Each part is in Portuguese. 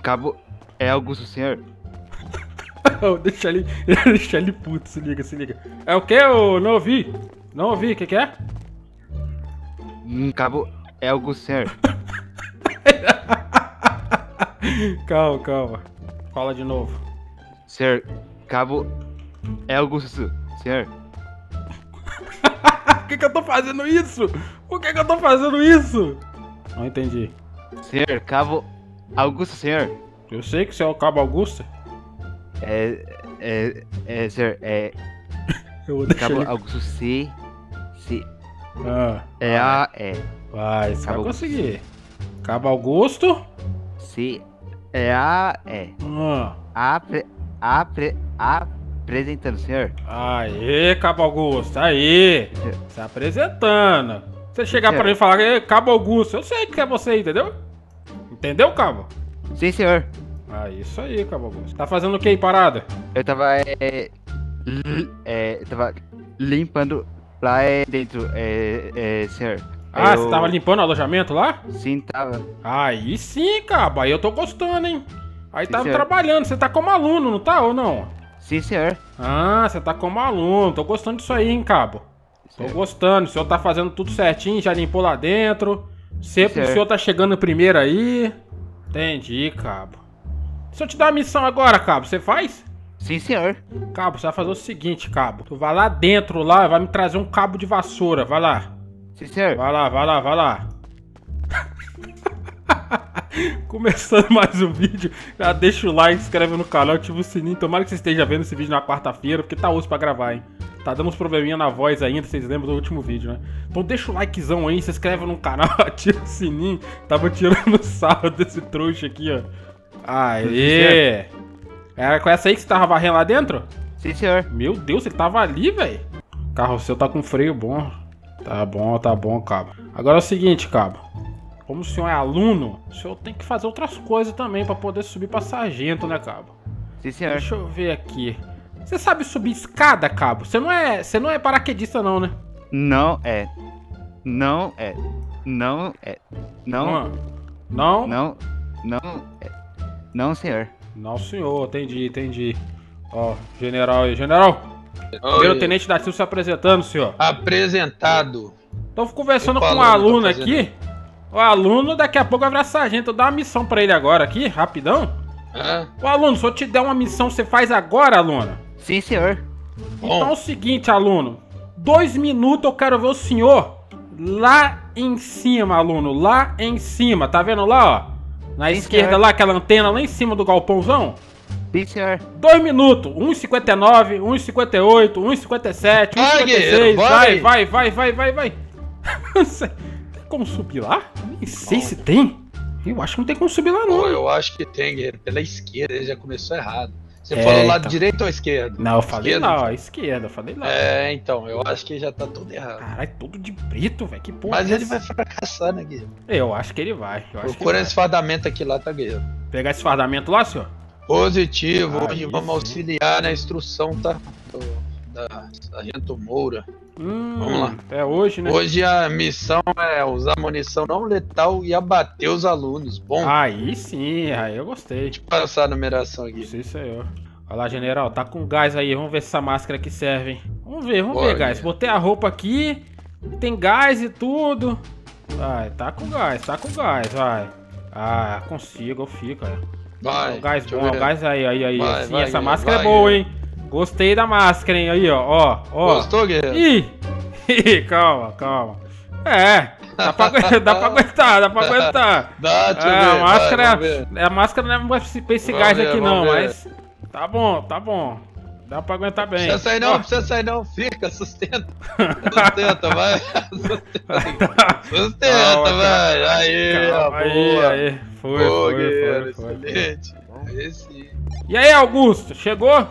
Cabo, é Augusto, senhor? Deixa ele puto, se liga, se liga. É o que? Eu não ouvi. Não ouvi, o que é? Cabo, é Augusto, senhor? Calma, calma. Fala de novo. Senhor, Cabo, é Augusto, senhor? Por que eu tô fazendo isso? Por que eu tô fazendo isso? Não entendi. Senhor, Cabo, Augusto, senhor? Eu sei que você é o Cabo Augusto. Senhor, Eu vou deixar Cabo ele... Augusto, C. Ah, vai, você vai Cabo conseguir. Cabo Augusto. C. Ah. Apresentando, senhor. Aê, Cabo Augusto, aí. Se apresentando. Você chegar pra mim e falar, Cabo Augusto, eu sei que é você, entendeu? Entendeu, Cabo? Sim, senhor. Ah, isso aí, Cabo Augusto. Tá fazendo o que aí, parada? Eu tava, tava limpando lá dentro, senhor. Ah, você tava limpando o alojamento lá? Sim, tava. Aí sim, Cabo, aí eu tô gostando, hein? Aí Sim, tava senhor. trabalhando, você tá como aluno, não tá ou não? Sim, senhor. Ah, você tá como aluno, tô gostando disso aí, hein, Cabo? Tô gostando, o senhor tá fazendo tudo certinho, já limpou lá dentro. Sempre o Certo. senhor tá chegando primeiro aí. Entendi, Cabo. Se eu te dar uma missão agora, Cabo, você faz? Sim, senhor. Cabo, você vai fazer o seguinte, Cabo. Tu vai lá dentro, lá, vai me trazer um cabo de vassoura, vai lá. Sim, senhor. Vai lá, vai lá, vai lá. Começando mais um vídeo, já deixa o like, se inscreve no canal, ativa o sininho. Tomara que você esteja vendo esse vídeo na quarta-feira, porque tá osso pra gravar, hein. Tá dando uns probleminha na voz ainda, vocês lembram do último vídeo, né? Então deixa o likezão aí, se inscreve no canal, ativa o sininho. Tava tirando sarro desse trouxa aqui, ó. Aê! Era com essa aí que você tava varrendo lá dentro? Sim, senhor. Meu Deus, ele tava ali, velho. O carro seu tá com freio bom. Tá bom, Cabo. Agora é o seguinte, Cabo. Como o senhor é aluno, o senhor tem que fazer outras coisas também pra poder subir pra sargento, né, Cabo? Sim, senhor. Deixa eu ver aqui. Você sabe subir escada, Cabo? Você não é paraquedista não, né? Não é. Não é. Não é. Não. Não? Não. Não é. Não, senhor. Não, senhor. Entendi. Ó, general aí. General! Primeiro tenente da Silva se apresentando, senhor. Apresentado. Tô conversando Eu com um falando, aluno tô fazendo. aqui. O aluno daqui a pouco vai virar sargento. Eu dou uma missão pra ele agora aqui, rapidão. Hã? Ô aluno, se eu te der uma missão, você faz agora, aluno? Sim, senhor. Então é o seguinte, aluno. 2 minutos eu quero ver o senhor lá em cima, aluno. Lá em cima. Tá vendo lá, ó? Na Sim, esquerda senhor. lá, aquela antena lá em cima do galpãozão. Sim, senhor. 2 minutos. 1,59, 1,58, 1,57, Vai, 1,56. guerreiro, Vai. Tem como subir lá? Nem sei se tem. Eu acho que não tem como subir lá, não. Pô, eu acho que tem, guerreiro. Pela esquerda, ele já começou errado. Você É, falou lado então. direito ou esquerda? Não, eu falei Esquerda? lá, ó. Esquerda, eu falei lá. É, então, eu acho que já tá tudo errado. Caralho, todo de preto, velho. Que porra. Mas é ele essa? vai fracassar, né, guerreiro? Eu acho que ele vai. Procura esse fardamento aqui lá, tá, guerreiro? Pegar esse fardamento lá, senhor? Positivo, Aí hoje vamos sim. auxiliar na instrução, tá? Da Sargento Moura. Vamos lá. É hoje, né? Hoje a missão é usar munição não letal e abater os alunos. Bom, Aí sim, aí eu gostei. deixa eu passar a numeração aqui. Sim, senhor. Olha lá, general, tá com gás aí. Vamos ver se essa máscara aqui serve, hein? Vamos ver, Bora, gás. guerreiro. Botei a roupa aqui, tem gás e tudo. Vai, tá com gás, vai. Ah, consigo, eu fico, ó. Vai, O gás deixa eu bom, o ver. gás aí. Vai, Sim, vai, essa guerreiro, máscara vai, é boa, guerreiro. hein? Gostei da máscara, hein? Aí, ó. Gostou, guerreiro? Ih, calma. É, dá pra aguentar. Dá, deixa eu É, ver. a máscara, vamos ver. a máscara não é pra esse Vamos gás ver, aqui vamos não, ver. mas tá bom. Dá pra aguentar bem. Precisa sair não, Ó, precisa sair não. Fica, sustenta. Sustenta, vai. Sustenta, Calma, vai. Aí, calma, boa. aí. Boa, Foi. guerreiro, excelente. Aí sim. E aí, Augusto, chegou?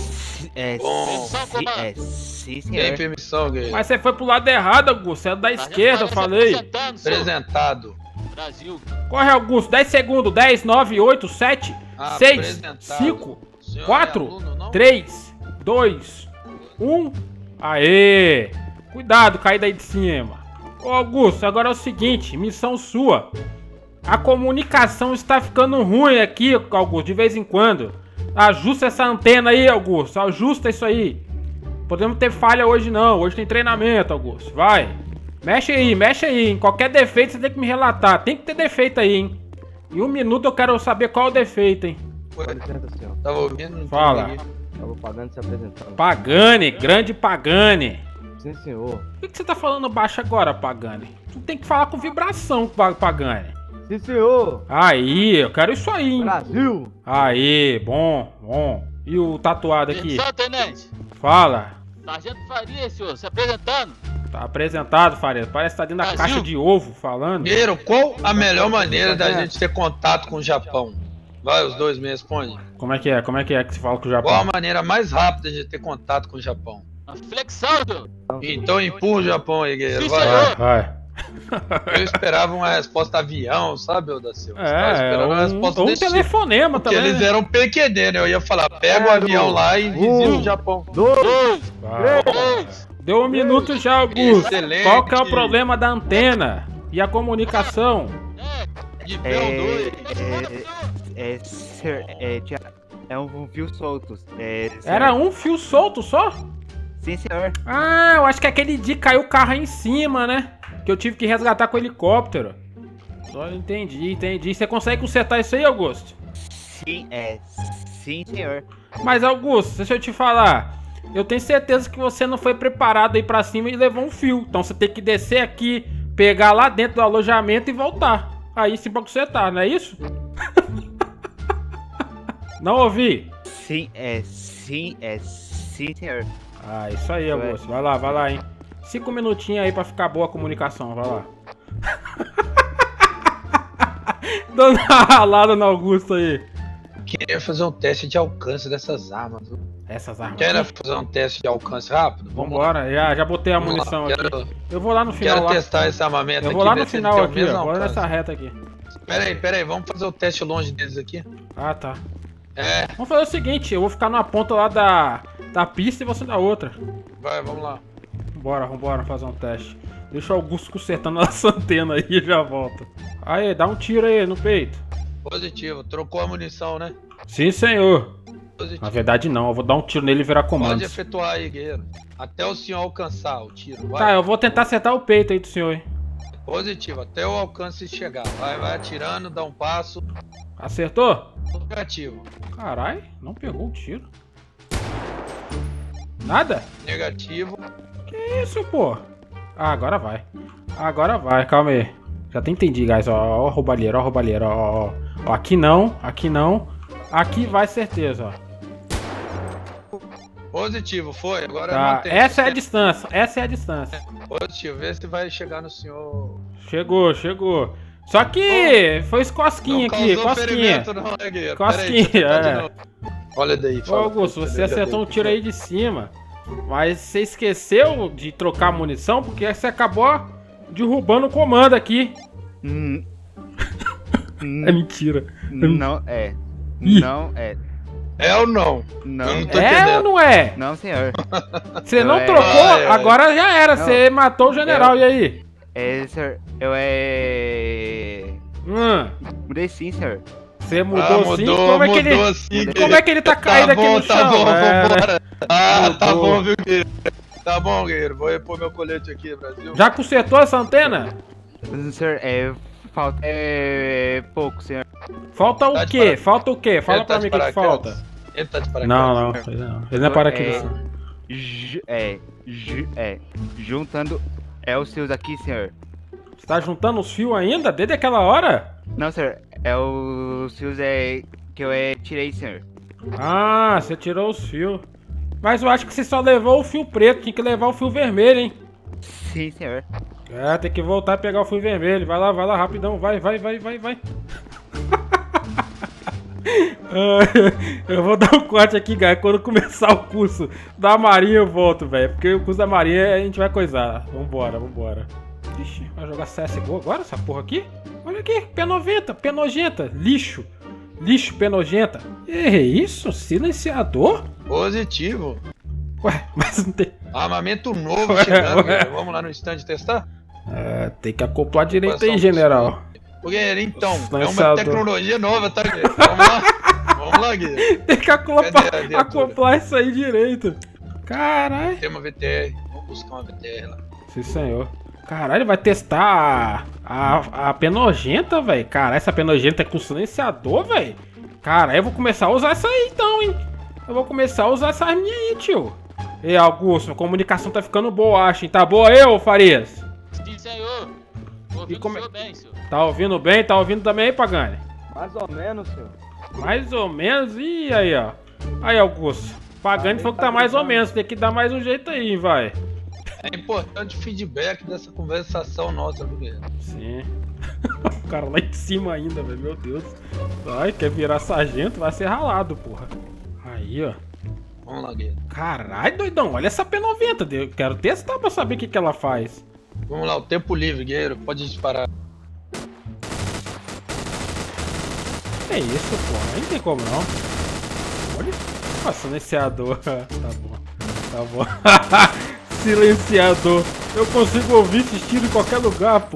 Bom. Sim, Tem senhor. permissão, guerreiro. Mas você foi pro lado errado, Augusto. Você é da esquerda, eu falei. Apresentado. Corre, Augusto. 10 segundos. 10, 9, 8, 7, 6, Apresentado. 5, Senhor é 4, aluno, não? 3, 2, 1. Aê! Cuidado, cair daí de cima. Ô, Augusto, agora é o seguinte, missão sua. A comunicação está ficando ruim aqui, Augusto, de vez em quando. Ajusta essa antena aí, Augusto. Ajusta isso aí. Podemos ter falha hoje não. Hoje tem treinamento, Augusto. Vai. Mexe aí, hein? Qualquer defeito você tem que me relatar. Tem que ter defeito aí, hein? Em 1 minuto eu quero saber qual é o defeito, hein? Ué, Com licença, senhor. tava ouvindo? Não Fala. entendi. Tava pagando se apresentando. Pagani, grande Pagani. Sim, senhor. Por que você tá falando baixo agora, Pagani? Tu tem que falar com vibração, Pagani. Sim, senhor. Aí, eu quero isso aí, hein? Brasil. Aí, bom, bom. E o tatuado aqui? Atenção, tenente. Fala. Sargento Faria, senhor, se apresentando. Tá apresentado, Faria. Parece que tá dentro da Brasil. caixa de ovo falando. Guerreiro, qual a melhor maneira da gente ter contato com o Japão? Vai, os dois me respondem. Como é que é? Como é que se fala com o Qual a Japão? maneira mais rápida de ter contato com o Japão? A flexão, senhor. Então empurra o Japão aí, guerreiro. Sim, Vai. senhor. Vai. Eu esperava uma resposta avião, sabe, da Silva? Eu tava É, esperando uma resposta um desse tipo. telefonema Porque também. eles né? eram PQD, né? Eu ia falar, pega o avião lá e visita o Japão. 2, Vai. 3. Deu 1 minuto já, Augusto. Excelente. Qual que é o problema da antena? E a comunicação? De É, PO2. sir, é um fio solto. Sir. Era um fio solto só? Sim, senhor. Ah, eu acho que aquele dia caiu o carro aí em cima, né? Que eu tive que resgatar com o helicóptero. Só entendi. Você consegue consertar isso aí, Augusto? Sim, sim, senhor. Mas, Augusto, deixa eu te falar. Eu tenho certeza que você não foi preparado aí pra cima e levou um fio. Então você tem que descer aqui, pegar lá dentro do alojamento e voltar. Aí sim pra consertar, não é isso? Não ouvi? Sim, sim, senhor. Ah, isso aí, Augusto. Vai lá, hein? 5 minutinhos aí pra ficar boa a comunicação, vai lá. Dando uma ralada no Augusto aí. Queria fazer um teste de alcance dessas armas. Viu? Essas armas. Quer fazer um teste de alcance rápido? Vamos lá. Vambora, já botei a Vamos lá. munição aqui. Quero, Eu vou lá no final quero lá. testar esse armamento Eu aqui. vou lá ver no se ele final tem o aqui, mesmo ó. Vou alcance. nessa reta aqui. Pera aí, vamos fazer o teste longe deles aqui. Ah, tá. É, Vamos fazer o seguinte, eu vou ficar numa ponta lá da pista e você na outra. vai, vamos lá. Vambora fazer um teste. Deixa o Augusto consertando essa antena aí e já volta. Aí, dá um tiro aí no peito. Positivo, trocou a munição, né? Sim, senhor. Positivo. Na verdade não, eu vou dar um tiro nele e virar Pode comandos. efetuar aí, guerreiro. Até o senhor alcançar o tiro. Vai. Tá, eu vou tentar acertar o peito aí do senhor, hein. Positivo, até o alcance chegar. Vai atirando, dá um passo. Acertou? Negativo. Carai, não pegou o tiro. Nada? Negativo. Que isso, pô? Ah, agora vai. Calma aí. Já até entendi, guys. Ó, o roubalheiro, ó. Ó, aqui não. Aqui vai certeza, ó. Positivo, foi. Agora Tá, mantém. essa é a distância. Positivo, vê se vai chegar no senhor. Chegou. Só que foi esse cosquinha Não aqui, causou cosquinha. ferimento não, né, guerreiro? Cosquinha, Pera aí, deixa eu tentar é. de novo. Olha daí, Ô, fala. Augusto, você acertou um tiro aí de cima. Mas você esqueceu de trocar a munição porque você acabou derrubando o comando aqui. É mentira. Não é. Ih. Não é. É ou não? Não Eu não tô é. É ou entendendo. não é? Não, senhor. Você não É. trocou, É. agora já era. Não. Você matou o general, e aí? Senhor. Mudei sim, senhor. Você mudou sim? Como é que ele, mudou sim, como é que ele tá caído aqui no chão? Tá bom, É, né? vambora. Ah, tá Mudou. bom, viu, guerreiro? Tá bom, guerreiro. Vou repor meu colete aqui, Brasil. Já consertou essa antena? Senhor, falta pouco, senhor. Falta o Tá de quê? paraquedas. Falta o quê? Fala Ele pra tá mim de o que que falta. paraquedas. Ele tá de paraquedas. Não. Ele não é paraquedas. Juntando os seus aqui, senhor. Você tá juntando os fios ainda? Desde aquela hora? Não, senhor. Os seus que eu tirei, senhor. Ah, você tirou os fios. Mas eu acho que você só levou o fio preto, tinha que levar o fio vermelho, hein? Sim, senhor. É, tem que voltar e pegar o fio vermelho. Vai lá, rapidão. Vai. Eu vou dar um corte aqui, galera. Quando começar o curso da Marinha eu volto, velho. Porque o curso da Marinha a gente vai coisar. Vambora. Ixi, vai jogar CSGO agora, essa porra aqui? Olha aqui, P90, P-nojenta, lixo, P-nojenta. Isso? Silenciador? Positivo. Ué, mas não tem... Armamento novo Ué, chegando, ué. guerreiro. Vamos lá no stand testar? Tem que acoplar direito aí, Passar um general. Guerreiro, então, é uma Silenciador. tecnologia nova, tá, Guerreiro? Vamos lá. Vamos lá, Guerreiro. Tem que Cadê a viatura? acoplar isso aí direito. Caralho. Tem uma VTR. Vamos buscar uma VTR lá. Sim, senhor. Caralho, vai testar a penogenta, velho. Caralho, essa penogenta é com silenciador, velho. Caralho, eu vou começar a usar essa aí então, hein. Eu vou começar a usar essa minha aí, tio. Ei, Augusto, a comunicação tá ficando boa, acho, hein. Tá boa aí, ô Farias? Sim, senhor. Ouvindo como é- o senhor bem, senhor. Tá ouvindo bem? Tá ouvindo também aí, Pagani? Mais ou menos, senhor. Mais ou menos? Ih, aí, ó. Aí, Augusto. Pagani falou que tá mais ou menos. Tem que dar mais um jeito aí, vai. É importante o feedback dessa conversação nossa, viu, Guerreiro? Sim. O cara lá em cima ainda, velho. Meu Deus. Ai, quer virar sargento? Vai ser ralado, porra. Aí, ó. Vamos lá, Guerreiro. Caralho, doidão. Olha essa P90. Eu quero testar pra saber o que ela faz. Vamos lá, o tempo livre, Guerreiro. Pode disparar. Que isso, porra? Nem tem como não. Olha. Ó, silenciador. Tá bom. Tá bom. Silenciador. Eu consigo ouvir esses tiros em qualquer lugar, pô.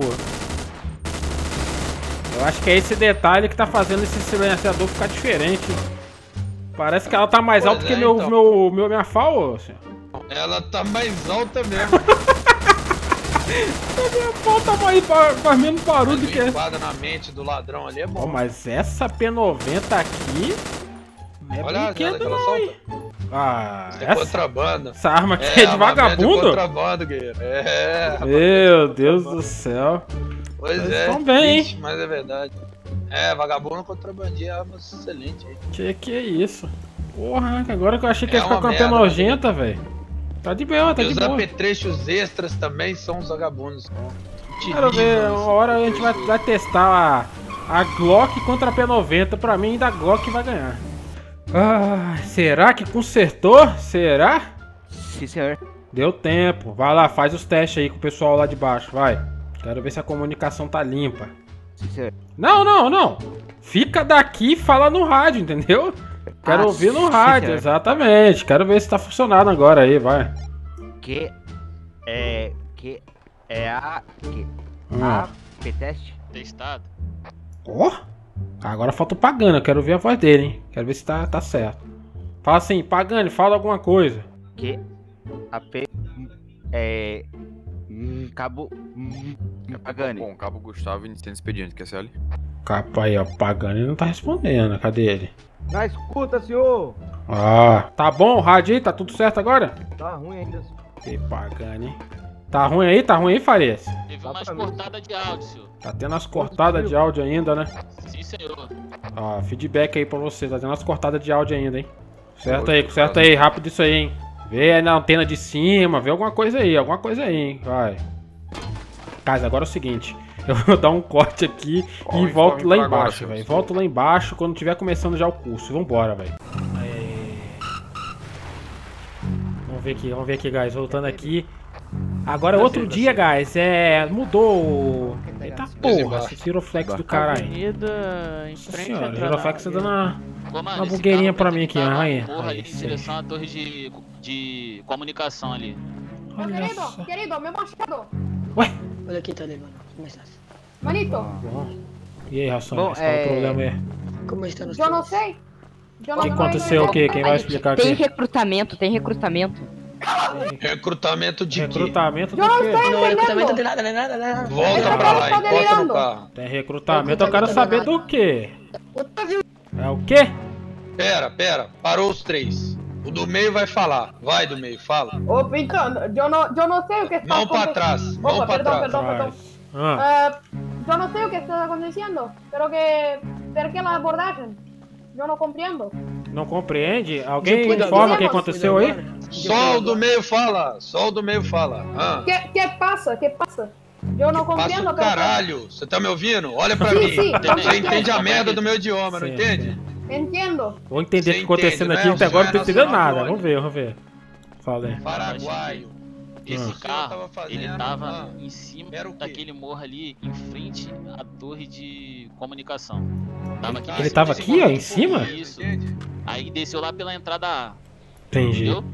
Eu acho que é esse detalhe que tá fazendo esse silenciador ficar diferente. Parece que ela tá mais Pois alta é, que então. minha FAO, ô, senhor. Ela tá mais alta mesmo. A minha FAO tá faz menos barulho Mas que o essa. enquadro na mente do ladrão ali é Ó, bom. mas essa P90 aqui não é Olha a janta brinquedo que ela não, hein? solta. Ah, Isso é contrabando. essa arma aqui é de armamento de vagabundo? contrabando, Guerreiro. É. Meu Deus do céu. Pois Eles é. tão bem, triste, mas é verdade. É, vagabundo contrabandia é arma excelente aí. Que é isso? Porra, agora que eu achei que É ia ficar uma com a merda, nojenta, velho. Tá de boa, tá E de os boa. apetrechos extras também são os vagabundos. Quero ver, uma hora a gente vai testar a Glock contra a P90. Pra mim, ainda a Glock vai ganhar. Ah, será que consertou? Será? Sim, senhor. Deu tempo. Vai lá, faz os testes aí com o pessoal lá de baixo, vai. Quero ver se a comunicação tá limpa. Sim, senhor. Não. Fica daqui e fala no rádio, entendeu? Quero Ah, ouvir no sim, rádio, senhor. exatamente. Quero ver se tá funcionando agora aí, vai. Que é a P-teste? Testado. Ó, agora falta o Pagani, eu quero ouvir a voz dele, hein? Quero ver se tá certo. Fala assim, Pagani, fala alguma coisa. Que a P cabo Pagani. Bom, Cabo Gustavo iniciando expediente, quer ser ali? Capa aí, ó, Pagani não tá respondendo, cadê ele? Na escuta, senhor. Ah, tá bom o rádio aí, tá tudo certo agora? Tá ruim ainda, senhor. Que Pagani. Tá ruim aí, Farias? Teve Dá umas pra mim. cortadas de áudio, senhor. Tá tendo as cortadas de áudio ainda, né? Sim, senhor. Ó, feedback aí pra você, tá tendo as cortadas de áudio ainda, hein? Certo aí, rápido isso aí, hein? Vê aí na antena de cima, vê alguma coisa aí, hein? Vai. Casa, agora é o seguinte, eu vou dar um corte aqui Ó, e o volto informe lá pra agora, embaixo, senhor. velho. Volto lá embaixo quando tiver começando já o curso. Vambora, velho. Vamos ver aqui, guys. Voltando aqui. Agora é outro dia, guys. Mudou. Eita porra, esse giroflex do caralho. Avenida em Nossa frente senhora, à o entrada. giroflex tá dando uma... Comando, Uma esse bugueirinha carro pra vai mim ter que aqui, dar uma aí. porra ali Aí, em sei. direção à torre de comunicação ali. Olha só. Querido, meu machado. Ué? Hola, ¿qué tal, hermano? ¿Cómo estás? Manito, Bom. E aí, Ração, Bom, qual é o problema aí? ¿Cómo están yo ustedes? no sé. Yo O no que me aconteceu o quê? Quem vai explicar Tem aqui? recrutamento, tem recrutamento. Recrutamento de quê? Recrutamento do Yo no quê? estoy No, reclutamiento de entendiendo. nada, nada. Volta pra lá, encosta no carro. Tem recrutamento, eu quero saber do quê? É o quê? Pera, parou os três. O do meio vai falar. Vai do meio, fala. Oh, Pinto, yo no sé o que está Mão pra aconte- trás, mão Opa, pra perdón, trás. perdón, perdón. Ah, Yo no sé o que está aconteciendo, pero que... ¿Por qué la abordaje? Yo no comprendo. não compreende? Alguém Yo puedo informa o hablar, que puedo aconteceu aí? hablar. Yo Só puedo o do hablar. meio fala. Só o do meio fala. Ah. ¿Qué pasa? ¿Qué pasa? Yo no Passa comprendo, o caralho. Você tá me ouvindo? Olha pra Sim, mim. sim. Você entende a merda do meu idioma, não Sim, entende? Entiendo. Vou entender o que Você acontecendo entende, aqui, né? até agora não tô Você é entendendo nacional, nada. Vamos ver. Fala aí. Paraguaio. Esse O senhor carro, tava fazendo, ele tava ah, em cima era o quê? daquele morro ali, em frente à torre de comunicação. Tava aqui Ele tava aqui, ó, em cima? Isso. Aí desceu lá pela entrada A. Entendi. Entendeu?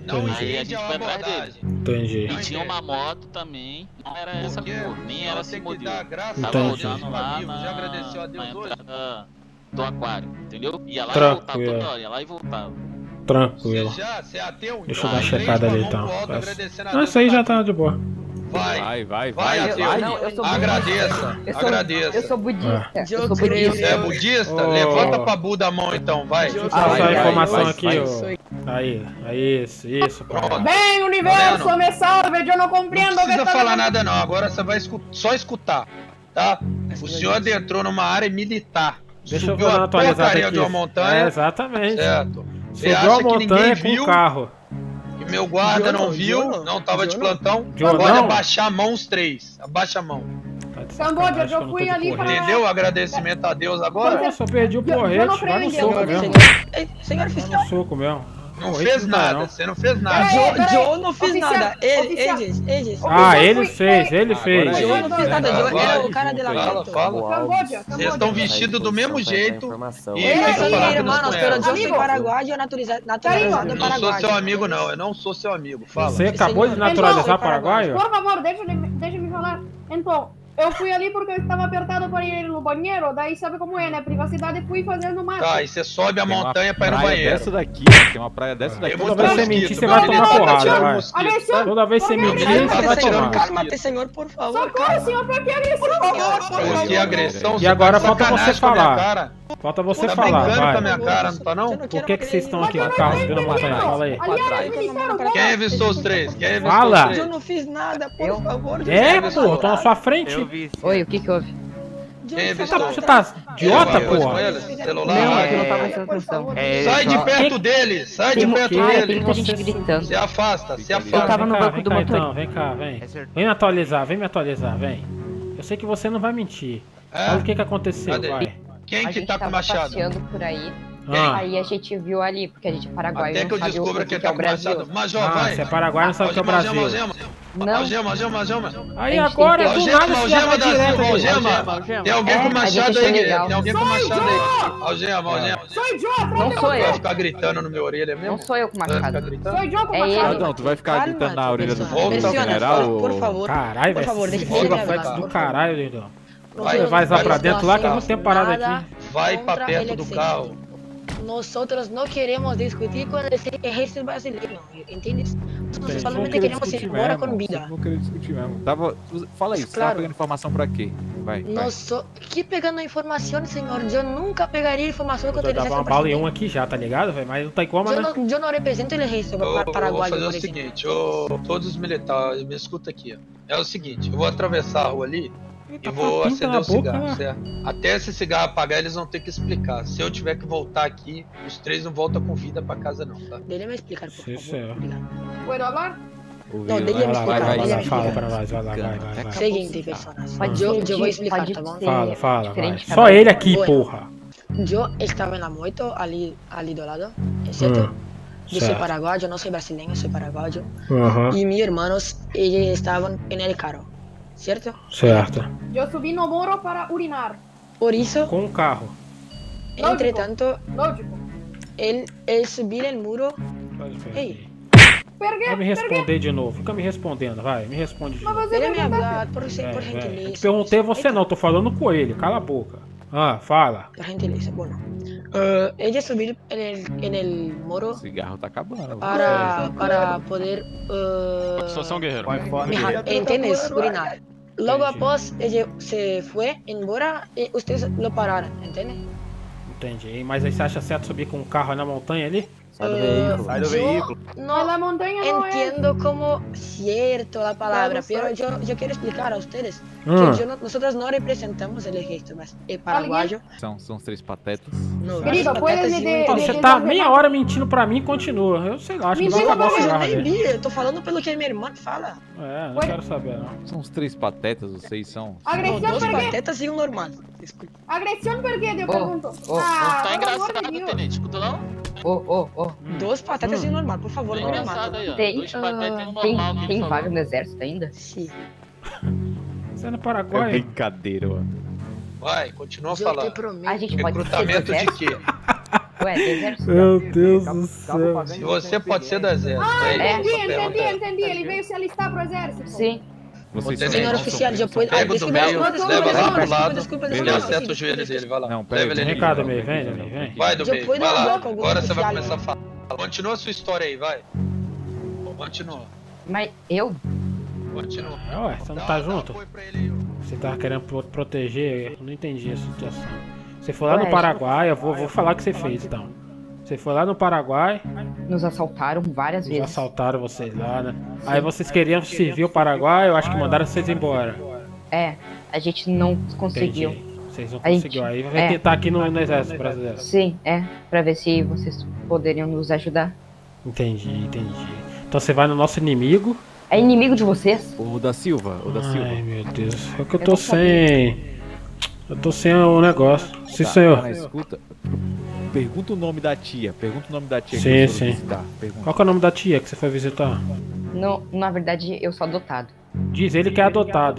Não Entendi. Aí a entende gente a foi atrás dele. abordagem. Entendi. E tinha uma moto também, não era essa Porque cor, nem era nós esse tem que modelo. dar graças Tava a Entendi. Deus, rodando meu lá amigo. Já agradeceu a na Deus hoje? entrada do aquário, entendeu? Ia lá e Tranquilo. voltava toda hora, ia lá e voltava. Tranquilo. Você é ateu? Deixa eu Então, dar uma três checada ali com a mão então. pro alto, Mas- agradecendo a Não, Deus isso aí por já estar tá de boa. aqui. Vai, Vai. ateu. Não, eu sou Agradeça, Eu sou, agradeça. eu sou budista. Eu Eu sou creio. Você é budista. budista? Oh. Levanta pra Buda a mão então, vai. Eu Passar a vai, informação vai, aqui, vai. ó. Aí, isso, Pronto. Ven, universo, Tá vendo? me salve, eu não compreendo Não o que precisa está falar nada não, agora você vai só escutar, tá? O senhor adentrou numa área militar. Deixa eu Subiu dar uma a atualizada porcaria aqui. de uma É, montanha, exatamente. certo? Você Subiu a acha que ninguém montanha com viu, o carro. que meu guarda não viu, não tava de plantão, João pode não? abaixar a mão os três, abaixa a mão. Tá de Camboja, sacanagem que eu não tô fui de ali porrete. para- Entendeu o agradecimento a Deus agora? Eu só perdi o Eu não porrete, vai creio no em soco Deus, mesmo. Senhor Vai no oficial, soco mesmo. Não Porrete fez não dá, nada, não. você não fez nada. Peraí. eu não fiz Oficial, nada. oficial. Eles. Ah, ele fui- fez, ele fez. Agora Eu não fiz nada, eu era o cara de Fala, lamento. fala. Camboja, Vocês estão vestidos do mesmo jeito. E Ei, fica ei, falando que não hermanos, pero conhece. yo soy Amigo. paraguayo naturalizado Eu não sou paraguayo. seu amigo não, eu não sou seu amigo, fala. Você acabou de Senhor. naturalizar Então, paraguaio? Por favor, deixa-me falar. Então, eu fui ali porque eu estava apertado para ir no banheiro, daí sabe como é, né? Privacidade, fui fazendo mato. Tá, e você sobe a Tem uma montanha pra ir no praia banheiro. dessa daqui, tem uma praia dessa daqui. Tem Toda muito vez que você mosquito, mentir, você meu vai querido, tomar tá porrada, tirando vai. mosquito. Agressão! Toda vez que você Por que mentir, agressão? você vai Senhor, tomar. cálmate, senhor, por favor. Socorro, senhor, por que agressão? Pô, que agressão, E você agora tá de falta você sacanagem com a minha falar. cara. Falta você Tá falar, brincando com a vai. minha cara, não tá não? Por que vocês estão aqui com o carro subindo a montanha? Fala aí. Ali era militar, Quem revistou os três? Quem revistou Fala. os Eu três? não fiz nada, por Eu? favor. É, Deus. pô, tô na sua frente. Eu vi. Oi, o que houve? Quem Você revistou? tá idiota, Quem porra? revistou ele? Celular, Não, rádio. eu não tava prestando atenção. É, Sai de só- perto dele, sai de Tem, perto cara, tem dele. muita gente Você- gritando. Se afasta, se Eu afasta. tava no Vem cá, banco vem do cá, motorista. então, vem cá, vem. É certo. Vem me atualizar, vem. Eu sei que você não vai mentir. É? Fala o que aconteceu, Cadê? vai. Quem A que gente tá com o tava machado? passeando por aí, Ah, aí a gente viu ali, porque a gente é paraguaio, Até que eu não sabe descubra o quem que tá é o com o machado. Brasil. Major, vai. você é paraguaio, não sabe o que é o Brasil. Algema. Não. Algema. Aí A gente agora, tem do Algema, nada, você já algema vai da direto Silva, aí. algema. Tem alguém com É, machado a gente é aí, legal. tem alguém com machado aí. Algema. Sou Joe, Não sou Vai eu. ficar gritando no meu orelha mesmo? Não sou eu com Vai ficar machado. gritando? sou Joe com É machado. ele. Não, tu vai ficar gritando na orelha do Volta, general? por favor. Caralho, Por favor, velho. deixa Esse eu Silva falar, Flex do por caralho, Lindão. Vai, Você vai lá pra vai, dentro lá, que eu não hacemos tenho parada nada. aqui. Vai pra Contra perto el do exterior. carro. Nosotros no queremos discutir con el ejército brasileño, ¿entiendes? Nosotros solamente queremos ir embora con vida. Não queria discutir mesmo. Fala aí, você Claro. tava pegando informação pra quê? Vai. Que pegando información, señor? Yo nunca pegaría información Eu contra el dava uma ejército bala em um brasileño. aqui já, tá ligado, velho? Mas não tem como, né? Yo no represento el ejército Eu vou paraguayo, fazer o por ejemplo. seguinte, todos os militares, me escuta aqui, ó. É o seguinte, eu vou atravessar a rua ali e Tá vou com a pinta acender na o cigarro, boca, né? certo? Até esse cigarro apagar, eles vão ter que explicar. Se eu tiver que voltar aqui, os três não voltam com vida pra casa não, tá? Déjeme explicar, por Sí, favor. sí. Obrigado. Puedo hablar? Não, Vai deixa eu lá, explicar, vai lá, deixa eu fala explicar. pra nós, vai lá, vai. Seguinte, personas. Pode Yo ser voy a explicar, pode tá bom? ser Fala, vai. diferente Só cada um. ele aqui, Bueno. porra. Yo estaba en la moto ali do lado, ¿es cierto? Yo soy certo. paraguayo, no soy brasileño, soy paraguayo. Aham, Y mis hermanos, ellos estaban en el carro, ¿cierto? certo. Eu subi no muro para urinar. Por eso, Com o carro. entre tanto, Lógico. él subir el muro. Ei. Por quê? Vai me responder de novo, fica me respondendo, vai, me responde de Mas novo. você Déjeme perguntaste. hablar, por Eu gentileza. te perguntei você não, tô falando com ele, cala a boca. Ah, fala. Por gentileza, bueno. Ella subir en el muro O cigarro tá acabando. para poder. Situação, guerreiro. ¿Entiendes? Urinar. Luego Entendi. após ella se fue embora y ustedes lo pararon, ¿entiendes? Entendi. Mas aí você acha certo subir com o carro aí na montanha ali? Sai do veículo. Sai do Yo veículo. Mas no a montanha não é. entiendo como cierto la palabra, Claro, pero yo quiero explicar a ustedes Ah. que nosotros no representamos el ejército paraguayo. São os três patetas. No, Querido, las puedes patatas de- y un Ó, de- você inteligente. tá meia hora mentindo pra mim e continua. Eu sei lá, acho que vai Mentira, acabar o mas eu cigarro Eu nem ali. vi, eu tô falando pelo que minha irmã fala. É, não Ué? quero saber não. São os três patetas, vocês são. No, Agressão dos por quê? patetas y un normal. Desculpa. Agressão por quê? Eu Oh, pergunto. oh, Ah, Tá pelo amor de engraçado, Deus. tenente. Escuta não? Ô, Dos patetas y un normal, por favor, Tá no me engraçado maten. aí, ó. tem, Dois patetas e um tem, normal. que ele tem falou. vaga no exército ainda? Sí. Você é no É Paraguai? brincadeira, mano. Vai, continua Yo te falando. prometo. A gente pode ser do Recrutamento de exército? quê? Ué, do exército? Meu Deus do céu. Se você pode ser do exército. Entendi. Ele veio se alistar pro exército. Sim. Vocês Tenente, Senhor oficial, eu puedo... Pega o do meio, leva lá pro lado desculpa, e acerta o joelho dele, vai lá. Não, pera aí. Leva ele Vem cá, do meio, vem. Vai do Eu meio, puedo vai lá. hablar com algum Agora você vai oficial, começar a falar. Continua a sua história aí, vai. Continua. Mas eu? Continua. Ué, você não Dá tá um junto? apoio pra ele aí, ó. Você tava querendo proteger, eu não entendi a situação. Você foi lá Ué, no Paraguai, eu vou falar o que você fez então. Você foi lá no Paraguai, Nos assaltaram várias eles vezes. assaltaram vocês lá, né? Aí vocês queriam servir o Paraguai, eu acho que mandaram vocês embora. É, a gente não conseguiu. Entendi. Vocês não A gente- conseguiram. Aí vai tentar aqui no exército brasileiro. Sim, pra ver se vocês poderiam nos ajudar. Entendi. Então você vai no nosso inimigo. É inimigo de vocês? O da Silva, Ai, meu Deus. É que eu tô não sem. Eu tô sem o negócio. Sim, senhor. Tá na escuta. Pergunta o nome da tia. Sim, que sim. visitar. Pergunta. Qual que é o nome da tia que você foi visitar? Não, na verdade, eu sou adotado. Diz ele que é adotado.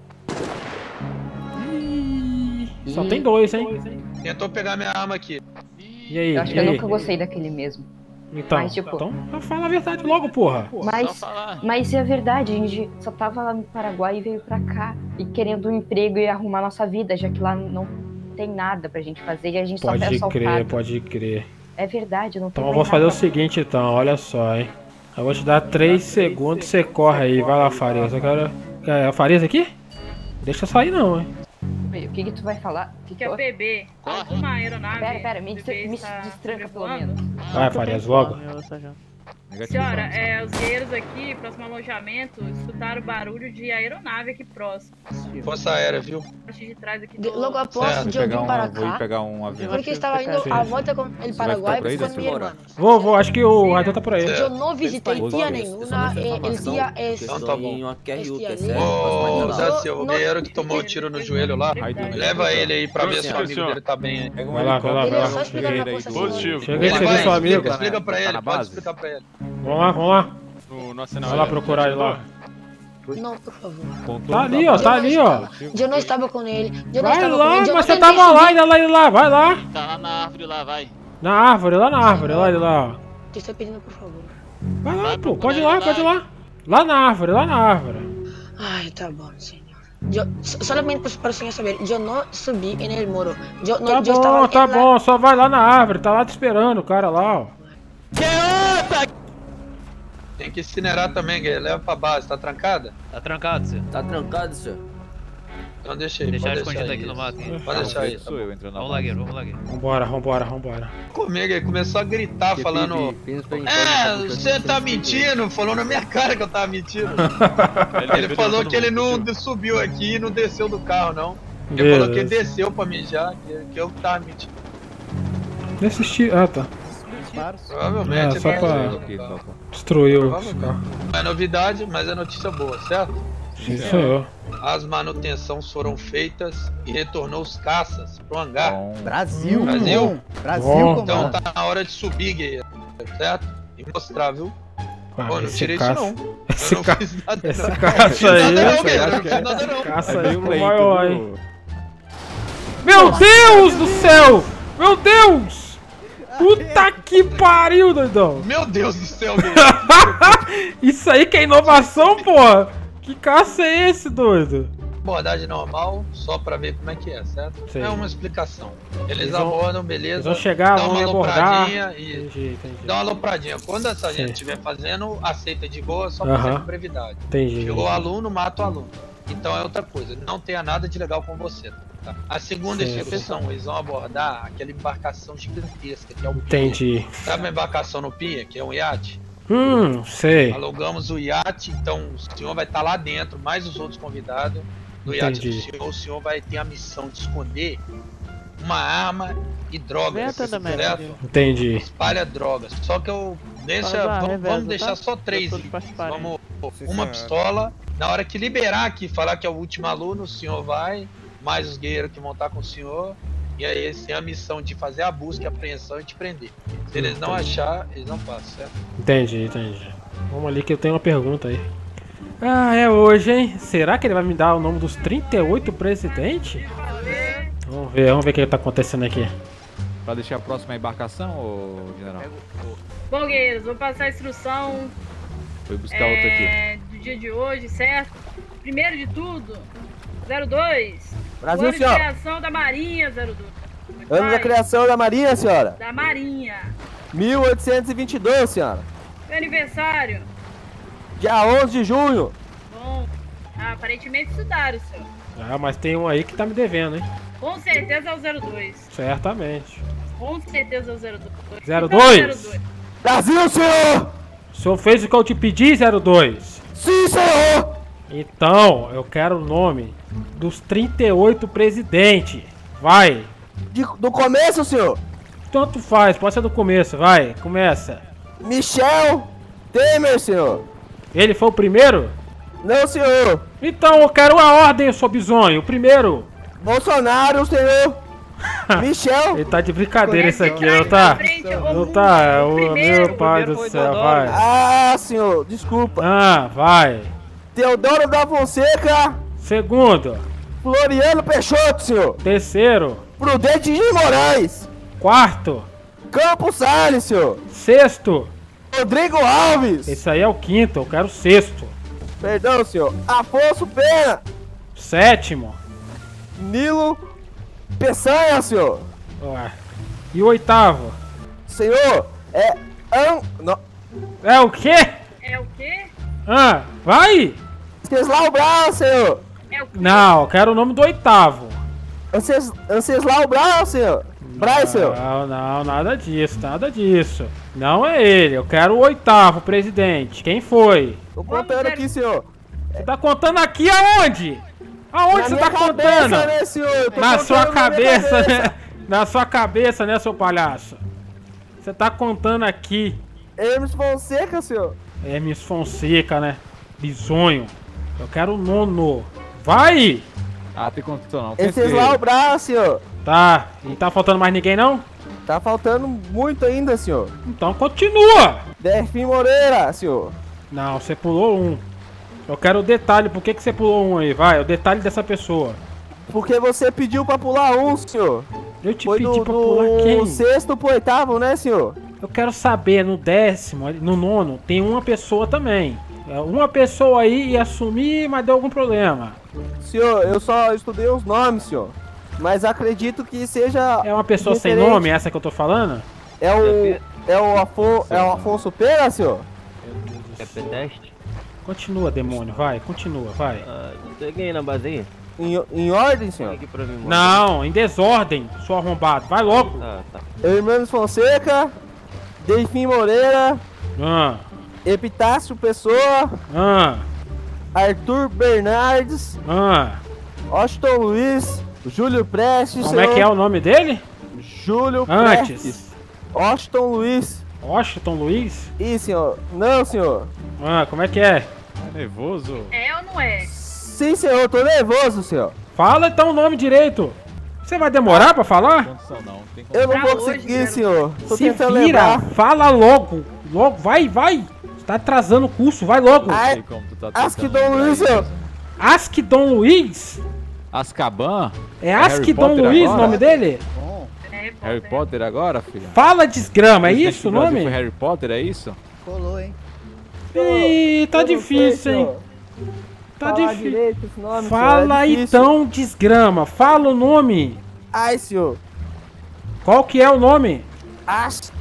Só tem dois, hein? Tentou pegar minha arma aqui. E aí? Eu acho que eu nunca gostei daquele mesmo. Então, Mas, tipo- então fala a verdade logo, porra. Só Mas, falar. mas é verdade, a gente só tava lá no Paraguai e veio pra cá. E querendo um emprego e arrumar nossa vida, já que lá não tem nada pra gente fazer e a gente só foi assaltado. Pode crer. É verdade, eu não Então tenho eu vou mais fazer o nada. seguinte então, olha só, hein. Eu vou te dar 3 segundos, você corre aí, vai lá, Farias. Eu quero. É o Farias aqui? Deixa eu sair não, hein. O que tu vai falar? O que Que é tu... PB. Corre. Alguma aeronave. Pera, me PB está destranca pelo sobrevoando? menos. Vai, Farias, logo. Negativo, Senhora, vamos. os guerreiros aqui, próximo ao alojamento, escutaram barulho de aeronave aqui próximo. Força aérea, viu? Parte de trás aqui Logo após Certo, de eu vim para Vou ir cá, pegar um avião. porque estava indo Sim, à sim. volta com o Paraguai por aí, com Dessa? minha irmã. Vou, acho que o Radeu tá por aí. Certo. Eu não visitei tia nenhuma, ele tinha Então tá bom. este ali. Ô, Zé Silva, o guerreiro que tomou o tiro no joelho lá, leva ele aí pra ver se o amigo dele tá bem aí. Pega um Vai lá, vai lá, Ele vai é lá. só explicar uma coisa assim. Chega aí, você vê seu amigo. Explica pra Tá ele, na pode base? explicar pra ele. Vamos lá. Vai lá procurar ele lá. Não, por favor. Tá ali, ó, tá ali, ó. Eu não estava com ele. Eu não Vai estava lá, com ele. Eu mas não você tentei tava lá, subir. ainda lá, vai lá. Tá lá na árvore lá, vai. Na árvore, lá na árvore, lá ele lá. Te estou pedindo, por favor. Vai lá, Vai pô, procurar pode ir ele lá, lá. pode ir lá. Lá na árvore. Ai, tá bom, senhor. Solamente para o senhor saber, eu não subi no muro. Eu não, Tá eu estava bom, tá lá- bom, só vai lá na árvore, tá lá te esperando o cara lá, ó. Tem que incinerar também, guerreiro. Leva pra base, tá trancada? Tá trancado, senhor. Tá trancado, senhor? Então deixa aí, Deixaram pode deixar escondido aí. aqui no mato. hein? Pode deixar aí. Sou eu entrando na Vamos lá, base. guerreiro, vamos lá, guerreiro. Vambora. Comigo, ele começou a gritar, falando... você tá mentindo, falou na minha cara que eu tava mentindo. Ele falou que ele não subiu aqui e não desceu do carro, não. Ele falou que ele Beleza. desceu pra mijar, que eu que tava mentindo. Nesse estilo. Ah, tá. Provavelmente É, só ele pra- desceu do Ok, carro. topa. Destruiu os carros. Não é novidade, mas é notícia boa, certo? Sim, senhor. As manutenções foram feitas e retornou os caças pro hangar. Bom. Brasil, Brasil? bom. Brasil, Bom. Então comandante. tá na hora de subir, guerreiro, certo? E mostrar, viu? Ah, Pô, não esse tirei isso caça. não. Esse Eu não ca- fiz nada Esse não. caça Fiz nada aí. não, guerreiro, eu não fiz nada não. Caça aí pro Pleito, maior, viu? hein. Meu Deus do céu! Meu Deus! Puta que pariu, doidão! Meu Deus do céu, guerreiro. Isso aí que é inovação, porra! Que caça é esse, doido? Abordagem normal, só pra ver como é que é, certo? Sim. É uma explicação. Eles Eles vão- abordam, beleza. Eles vão chegar, dá vão uma me abordar. alopradinha e Entendi. dá uma alopradinha. Quando a sargento Sim. estiver fazendo, aceita de boa, só Aham. fazer com brevidade. Entendi. Chegou o aluno, mata o aluno. Então é outra coisa, não tenha nada de legal com você. Tá? A segunda Sim. instrução, eles vão abordar aquela embarcação gigantesca, que é o Pia. Entendi. Sabe a embarcação no Pia, que é um iate? Sei. Alugamos o iate, então o senhor vai estar lá dentro, mais os outros convidados do iate do Entendi. senhor. O senhor vai ter a missão de esconder uma arma e drogas, certo? Entendi. Espalha drogas. Só que eu vamos deixar só 3 itens. Vamos uma pistola. Na hora que liberar aqui, falar que é o último aluno, o senhor vai, mais os guerreiros que vão estar com o senhor. E aí eles têm a missão de fazer a busca e apreensão e te prender. Se eles não achar, eles não passam, certo? Entendi. Vamos ali que eu tenho uma pergunta aí. Ah, é hoje, hein? Será que ele vai me dar o nome dos 38 presidentes? Vamos ver o que tá acontecendo aqui. Pra deixar a próxima embarcação, ô general? Bom, guerreiros, vou passar a instrução Foi buscar outra aqui. do dia de hoje, certo? Primeiro de tudo, 02. Brasil, ano de senhora. criação da Marinha, 02. Ano da criação da Marinha, senhora. Da Marinha. 1822, senhora. Meu aniversário. Dia 11 de junho. Bom, aparentemente estudaram, senhor. Ah, mas tem um aí que tá me devendo, hein? Com certeza é o 02. Certamente. Com certeza é o 02. 02? Brasil, senhor! O senhor fez o que eu te pedi, 02? Sim, senhor! Então, eu quero o nome dos 38 presidentes. Vai. Do começo, senhor? Tanto faz, pode ser do começo, vai, começa. Michel Temer, senhor. Ele foi o primeiro? Não, senhor. Então eu quero a ordem, seu bisonho, o primeiro. Bolsonaro, senhor. Michel. Ele tá de brincadeira esse aqui, não tá? Não tá, meu pai do céu, vai. Ah, senhor, desculpa. Ah, vai. Teodoro da Fonseca. Segundo. Floriano Peixoto, senhor. Terceiro. Prudente de Moraes. Quarto. Campos Salles, senhor. Sexto. Rodrigo Alves. Esse aí é o quinto, eu quero o sexto. Perdão, senhor. Afonso Pena. Sétimo. Nilo Peçanha, senhor. Ué. E o oitavo? Senhor, é... Não. É o quê? É o quê? Ah, vai! Anceslau Brown, senhor. É o quê? Não, eu quero o nome do oitavo. Anceslau Brown, senhor. Braz, senhor. Não, nada disso, nada disso. Não é ele, eu quero o oitavo presidente. Quem foi? Tô contando aqui, senhor. Você tá contando aqui aonde? Aonde você tá contando? Né, senhor? Na sua cabeça, né? Na sua cabeça, né, seu palhaço? Você tá contando aqui. Hermes Fonseca, senhor. Hermes Fonseca, né? Bisonho. Eu quero o nono. Vai! Ah, tem condição não. Anceslau Brown, senhor. Tá. E tá faltando mais ninguém, não? Tá faltando muito ainda, senhor. Então continua. Delfim Moreira, senhor. Não, você pulou um. Eu quero o detalhe, por que você pulou um aí? Vai, o detalhe dessa pessoa. Porque você pediu pra pular um, senhor. Eu te pedi pra pular quem? No sexto pro oitavo, né, senhor? Eu quero saber, no décimo, no nono, tem uma pessoa também. Uma pessoa aí ia assumir, mas deu algum problema. Senhor, eu só estudei os nomes, senhor. Mas acredito que seja... É uma pessoa sem nome, essa que eu tô falando? É o Afonso Pena, senhor? É pedestre? Continua, demônio, vai, continua, vai. Cheguei aí na base aí? Em ordem, senhor? Não, em desordem, seu arrombado, vai logo. Tá. Hermanos Fonseca, Delfim Moreira, Epitácio Pessoa, Arthur Bernardes, Washington Luiz, Júlio Prestes. Como é que é o nome dele? Júlio Prestes. Washington Luiz. Washington Luiz? Ih, senhor. Não, senhor. Como é que é? Tá nervoso? É ou não é? Sim, senhor. Tô nervoso, senhor. Fala então o nome direito. Você vai demorar pra falar? Eu não vou conseguir, senhor. Tô Se tentando vira, lembrar. fala logo. Logo, vai. Você tá atrasando o curso, vai logo. Ask Dom Luiz, senhor. Ask Dom Luiz? Azkaban? É Ask Dom Luiz o nome dele? Harry Potter agora, filho? Fala desgrama, é isso o nome? Foi Harry Potter, é isso? Colou, hein? Ih, tá difícil, hein? Tá difícil. Nome, Fala senhor, é difícil. então, desgrama. Fala o nome. Ai, senhor. Qual que é o nome? Ask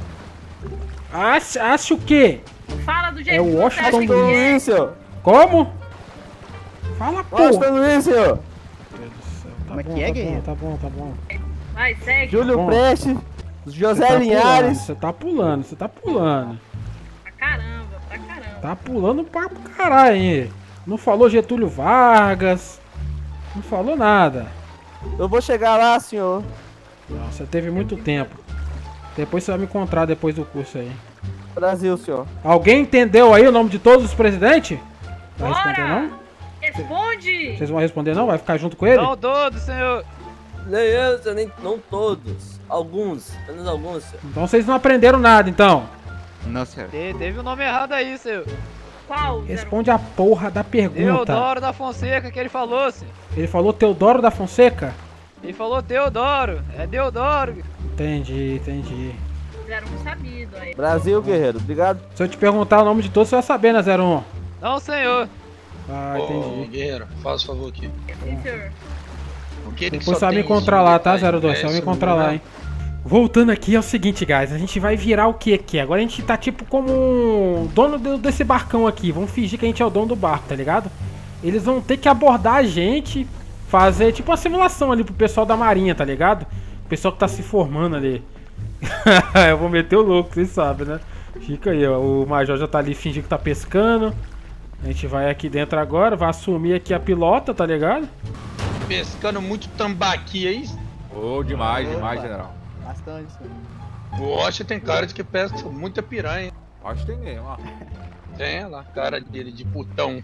o quê? Fala do jeito É o que você acha Washington que é. Luiz, senhor. Como? Fala, porra. Washington Luiz, senhor. Como é que é, guerreiro? Tá bom. Vai, segue. Júlio Prestes, José Tá Linhares. Você tá pulando. Pra caramba. Tá pulando pra caralho, hein? Não falou Getúlio Vargas. Não falou nada. Eu vou chegar lá, senhor. Não, você teve muito tempo. Depois você vai me encontrar depois do curso aí. Brasil, senhor. Alguém entendeu aí o nome de todos os presidentes? Vai responder não? Responde! Vocês vão responder não? Vai ficar junto com ele? Não todos, senhor. Não todos. Alguns. Apenas alguns, senhor. Então vocês não aprenderam nada, então. Não, senhor. Teve um nome errado aí, senhor. Qual? Responde a porra da pergunta. Teodoro da Fonseca que ele falou, senhor. Ele falou Teodoro da Fonseca? Ele falou Teodoro. É Deodoro. Entendi. 01 sabido aí. Brasil, guerreiro, obrigado. Se eu te perguntar o nome de todos, você vai saber, né, 01? Não, senhor. Ah, entendi. Guerreiro, faça favor aqui. Sim, senhor. Depois você vai me encontrar lá, tá, 02? Você vai me encontrar lá, hein. Voltando aqui, é o seguinte, guys. A gente vai virar o que aqui? Agora a gente tá tipo como dono desse barcão aqui. Vamos fingir que a gente é o dono do barco, tá ligado? Eles vão ter que abordar a gente, fazer tipo uma simulação ali pro pessoal da marinha, tá ligado? O pessoal que tá se formando ali. Eu vou meter o louco, vocês sabem, né? Fica aí, ó. O Major já tá ali fingindo que tá pescando. A gente vai aqui dentro agora, vai assumir aqui a pilota, tá ligado? Pescando muito tambaqui aí. Demais, general. Bastante. O Osh tem cara de que pesca muita piranha. Acho que tem mesmo, ó. Tem lá, cara dele de putão.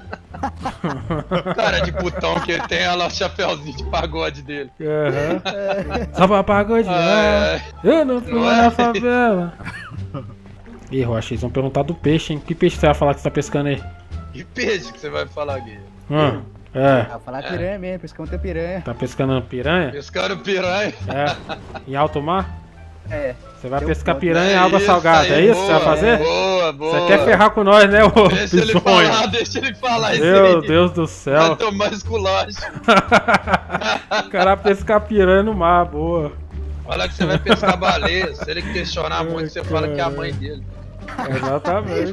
Cara de putão que ele tem, olha lá o chapéuzinho de pagode dele. Só pra pagode, eu não fui na favela. Ih, Rocha, eles vão perguntar do peixe, hein? Que peixe você vai falar que você tá pescando aí? Que peixe que você vai falar, Gui? Vai falar piranha mesmo, pescando muita piranha. Tá pescando piranha? Pescando piranha. Em alto mar? Você vai pescar ponto. piranha em água salgada, é isso que você vai fazer? Boa. Você quer ferrar com nós, né, ô Deixa ele falar isso. Meu Deus do céu. Vai tomar esculacho. O cara pescar piranha no mar, boa. Fala que você vai pescar baleia. Se ele questionar muito, você fala que é a mãe dele. Exatamente.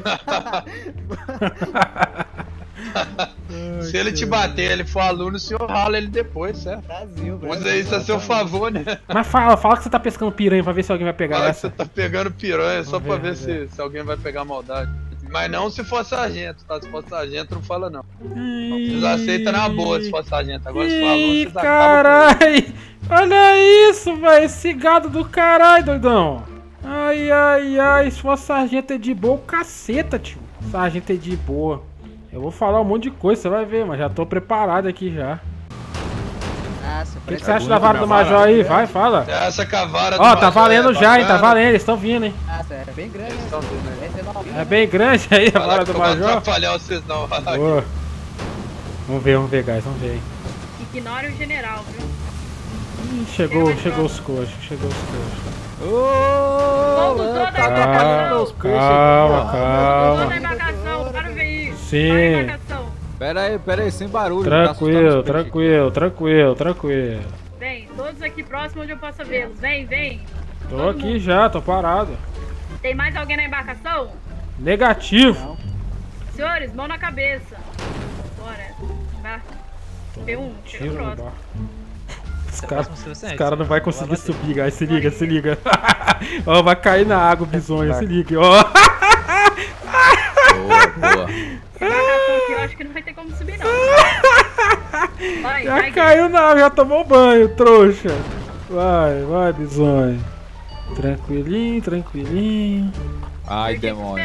Se ele te bater, ele for aluno, o senhor rala ele depois, certo? Brasil. Usa isso a seu favor, né? Mas fala que você tá pescando piranha pra ver se alguém vai pegar Fala essa. que você tá pegando piranha só pra ver se alguém vai pegar maldade. Mas não se for sargento, tá? Se for sargento, não fala não. Vocês aceitam na boa se for sargento. Agora se for aluno, vocês acabam. Carai! Olha isso, velho! Esse gado do caralho, doidão! Ai, se for sargento é de boa, o caceta, tio. Sargento é de boa. Eu vou falar um monte de coisa, você vai ver, mas já tô preparado aqui já. Nossa, o que você acha da vara do Major aí? Vai, fala. Essa cavara do Ó, tá valendo já, hein? Tá valendo, eles estão vindo, hein? Nossa, é bem grande. É bem grande aí a vara do Major. Não vou atrapalhar vocês não. Boa. Vamos ver, guys, vamos ver, hein? Ignore o general, viu? Chegou os coxos, Calma. Sim. Pera aí, sem barulho. Tranquilo. Vem, todos aqui próximos onde eu possa vê-los. Vem. Tô aqui já, tô parado. Tem mais alguém na embarcação? Negativo. Não. Senhores, mão na cabeça. Bora. Embarca. P1, chega próximo. Os caras não vão conseguir subir, guys. Se liga. Ó, vai cair na água o bisonho, se liga, ó. Boa. Embarcação aqui, eu acho que não vai ter como subir, não. Já caiu na água, já tomou banho, trouxa. Vai, bisonho. Tranquilinho. Ai, demônio.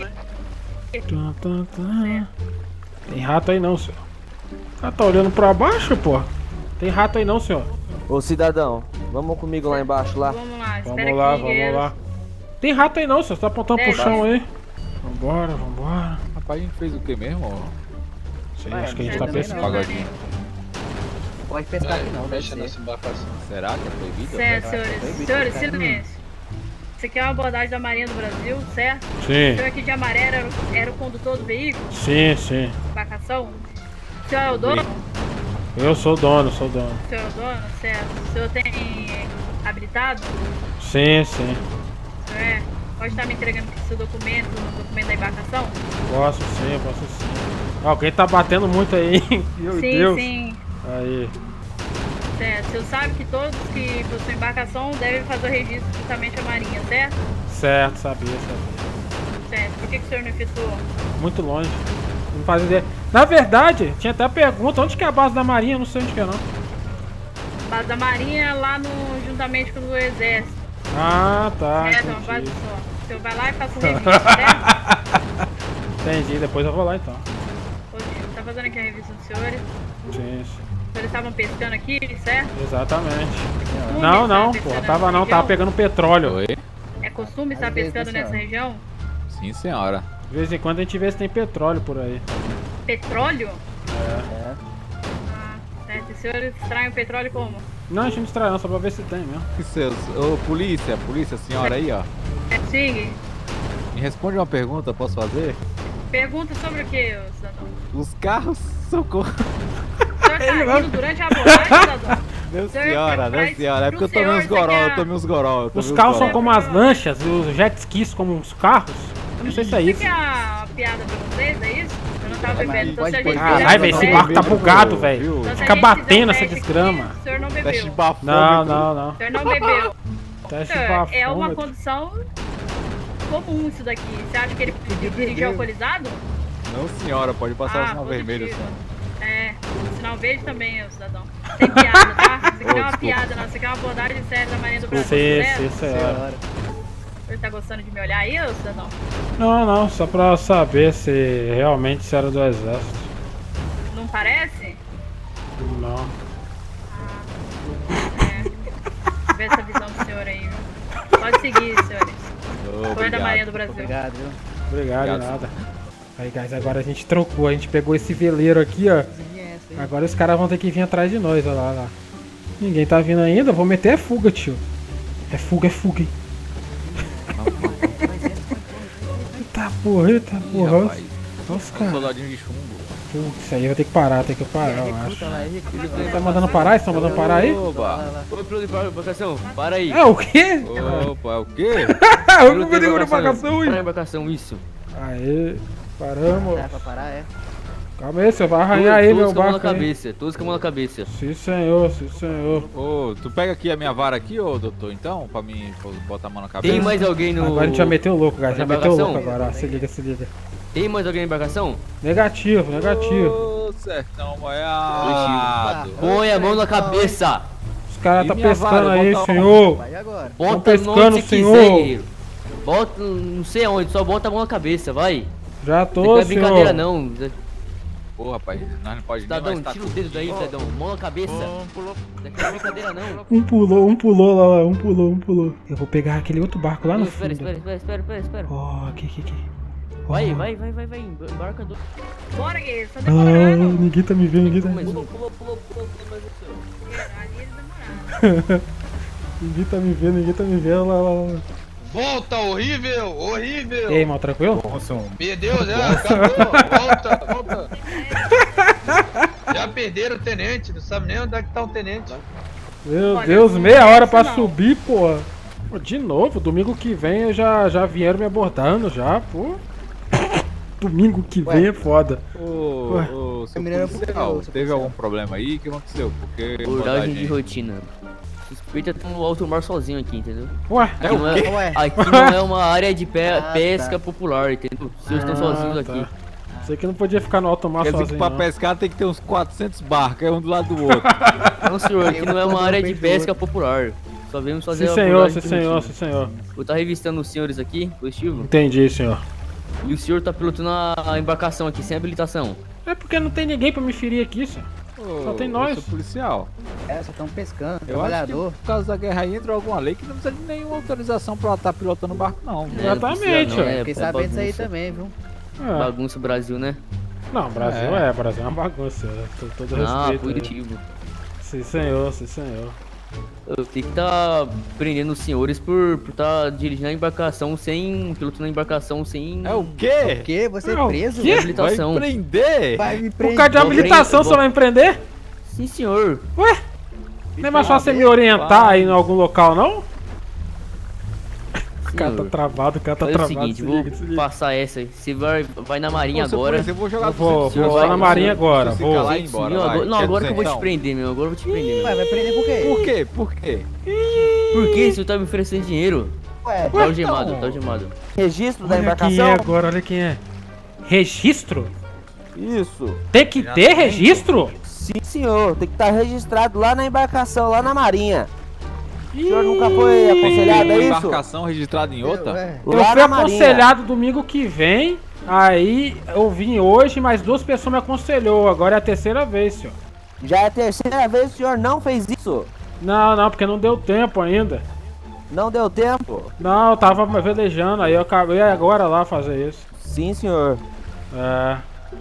Tem rato aí não, senhor. O cara tá olhando pra baixo, pô. Tem rato aí não, senhor. Ô, cidadão, vamos comigo lá embaixo, lá. Vamos lá. Tem rato aí não, senhor. Você tá apontando pro chão aí. Vambora. Rapaz, a gente fez o que mesmo? Sei, acho que a gente tá pescando. Pagodinho. Pode pescar aqui não, mexa nessa embarcação. Será que é proibido? Certo, senhores, silêncio. Isso aqui é uma abordagem da Marinha do Brasil, certo? Sim. O senhor aqui de amarelo era o condutor do veículo? Sim. Embarcação? O senhor é o dono? Eu sou o dono. O senhor é o dono? Certo. O senhor tem habilitado? Sim. O senhor é? Pode estar me entregando seu documento, o documento da embarcação? Posso sim. Alguém tá batendo muito aí, hein? Meu Deus. Sim. Aí. Certo. O senhor sabe que todos que possuem embarcação devem fazer o registro justamente à Marinha, certo? Certo, sabia. Certo. Por que o senhor não efetuou? Muito longe. Não faz ideia. Na verdade, tinha até a pergunta, onde que é a base da Marinha? Não sei onde que é, não. Base da Marinha lá juntamente com o Exército. Ah, tá. É uma base só. O senhor vai lá e faz o registro, certo? Entendi, depois eu vou lá então. Tá fazendo aqui a revista dos senhores? Sim. Os senhores estavam pescando aqui, certo? Exatamente. Não, porra, tava pegando petróleo. Oi? É costume estar pescando nessa região? Sim, senhora. De vez em quando a gente vê se tem petróleo por aí. Petróleo? É. Ah, certo. Os senhores extraem o petróleo como? Não, a gente não distrai não, só pra ver se tem mesmo. Que seus? Ô, polícia, senhora aí, ó. Sim. Me responde uma pergunta, posso fazer? Pergunta sobre o que, cidadão? Os carros, socorro. O senhor tá rindo durante a abordagem, cidadão? Não, senhora, é porque eu tomei uns goró, Os carros são como as lanchas e os jet skis como os carros? Eu não sei se é isso. Isso aqui é uma piada pra vocês, é isso? Eu não tava bebendo, então se a gente... Caralho, velho, esse barco tá bugado, velho. Fica batendo essa desgrama. O senhor não bebeu. Não. O senhor não bebeu. Teste É uma condição comum isso daqui. Você acha que ele dirigiu alcoolizado? Não, senhora, pode passar o sinal vermelho, senhora. É, o sinal verde também, cidadão. Sem piada, tá? Isso aqui não é uma piada, não. Isso aqui é uma abordagem séria da Marinha do Brasil. Sim, senhora. Ele tá gostando de me olhar aí, cidadão? Não, só pra saber se realmente você era do exército. Não parece? Não. Vê essa visão do senhor aí, viu? Pode seguir, senhores. Foi da Marinha do Brasil. Obrigado, viu? Obrigado, nada. Aí, guys, agora a gente trocou, a gente pegou esse veleiro aqui, ó. Agora os caras vão ter que vir atrás de nós, ó lá. Ninguém tá vindo ainda, vou meter fuga, tio. É fuga, hein. Eita porra. Olha os caras. Soldadinho de chumbo. Putz, aí vai ter que parar, eu acho. Tá mandando parar? Estão mandando parar aí? Opa! Oi, piloto de embarcação, para aí. É o quê? Opa, é o quê? Eu vou fazer uma embarcação, para a embarcação, isso. Aê, paramos. Dá pra parar, é? Calma aí, você vai arranhar aí meu barco aí. Todos com a mão na cabeça. Sim, senhor. Ô, tu pega aqui a minha vara aqui, ô, doutor, então? Pra mim botar a mão na cabeça. Tem mais alguém no... Agora a gente já meteu o louco, guys. Já meteu o louco agora, ó. Se liga. Tem mais alguém na embarcação? Negativo. Ô, sertão molhado. Põe a mão na cabeça. Os caras tá pescando aí, senhor. Vai agora. Bota pescando, senhor. Bota, não sei aonde, só bota a mão na cabeça, vai. Já tô, senhor. Não é senhor. brincadeira, não. Pô, rapaz, nós não pode Cidadão, nem mais tira o dedo daí, cidadão. Mão na cabeça. Não é brincadeira, não. Um pulou lá, um pulou. Eu vou pegar aquele outro barco lá no fundo. Espera. Ó, aqui. Vai. Embarca do... Bora, guerreiro, só demorando. Ninguém tá me vendo, Pulou. Ninguém tá me vendo, lá. Volta, horrível. E aí, mal, tranquilo? Nossa, perdeu já, acabou. Volta. Já perderam o tenente, não sabe nem onde é que tá o tenente. Meu Deus, meia hora pra subir, porra. De novo, domingo que vem eu já vieram me abordando já, pô. Domingo que vem é foda. Ô, seu policial, teve algum problema aí? O que aconteceu? Porque... Abordagem de rotina. Suspeita tá no alto mar sozinho aqui, entendeu? Ué? Aqui não é uma área de pesca popular, entendeu? Os senhores estão sozinhos aqui. Sei que não podia ficar no alto mar sozinho. Quer dizer que pra pescar tem que ter uns 400 barcos, é um do lado do outro. Não, senhor, aqui não é uma área de pesca popular. Só vemos fazer sim, senhor. Vou estar revistando os senhores aqui, positivo. Entendi, senhor. E o senhor tá pilotando a embarcação aqui, sem habilitação. É porque não tem ninguém pra me ferir aqui, senhor. Só tem nós. Eu sou policial. Só estão pescando, eu trabalhador. Acho que por causa da guerra aí entrou alguma lei que não precisa de nenhuma autorização pra estar pilotando o barco, não. Exatamente, ó. Fiquei sabendo disso aí também, viu? Bagunça Brasil, né? Não, Brasil Brasil é uma bagunça. Todo respeito. Positivo. Sim, senhor. Eu tenho que estar prendendo os senhores por estar dirigindo a embarcação sem... pilotando a embarcação sem... É o quê? O quê? Você é preso? Sem habilitação. Vai prender? Vai me prender. Por causa de habilitação você vai me prender? Sim, senhor. Ué? Não é mais fácil você me orientar aí em algum local, não? O cara tá travado, o cara tá travado. É o seguinte, vou passar essa. Você vai na marinha agora. Eu vou jogar vou na marinha agora. Vou. Não, agora que eu vou te prender, meu. Agora eu vou te prender. Vai prender por quê? Por quê? Porque você tá me oferecendo dinheiro. Tá algemado, tá algemado. Registro da Olha embarcação? quem é agora, olha quem é. Registro? Isso. Tem que ter registro? Sim, senhor. Tem que estar registrado lá na embarcação, lá na marinha. O senhor nunca foi aconselhado a isso? Embarcação registrada em outra? Eu fui aconselhado domingo que vem. Aí eu vim hoje, mas 2 pessoas me aconselhou. Agora é a 3ª vez, senhor. Já é a 3ª vez que o senhor não fez isso? Não, porque não deu tempo ainda. Não deu tempo? Não, eu tava velejando, aí eu acabei agora lá fazer isso. Sim, senhor.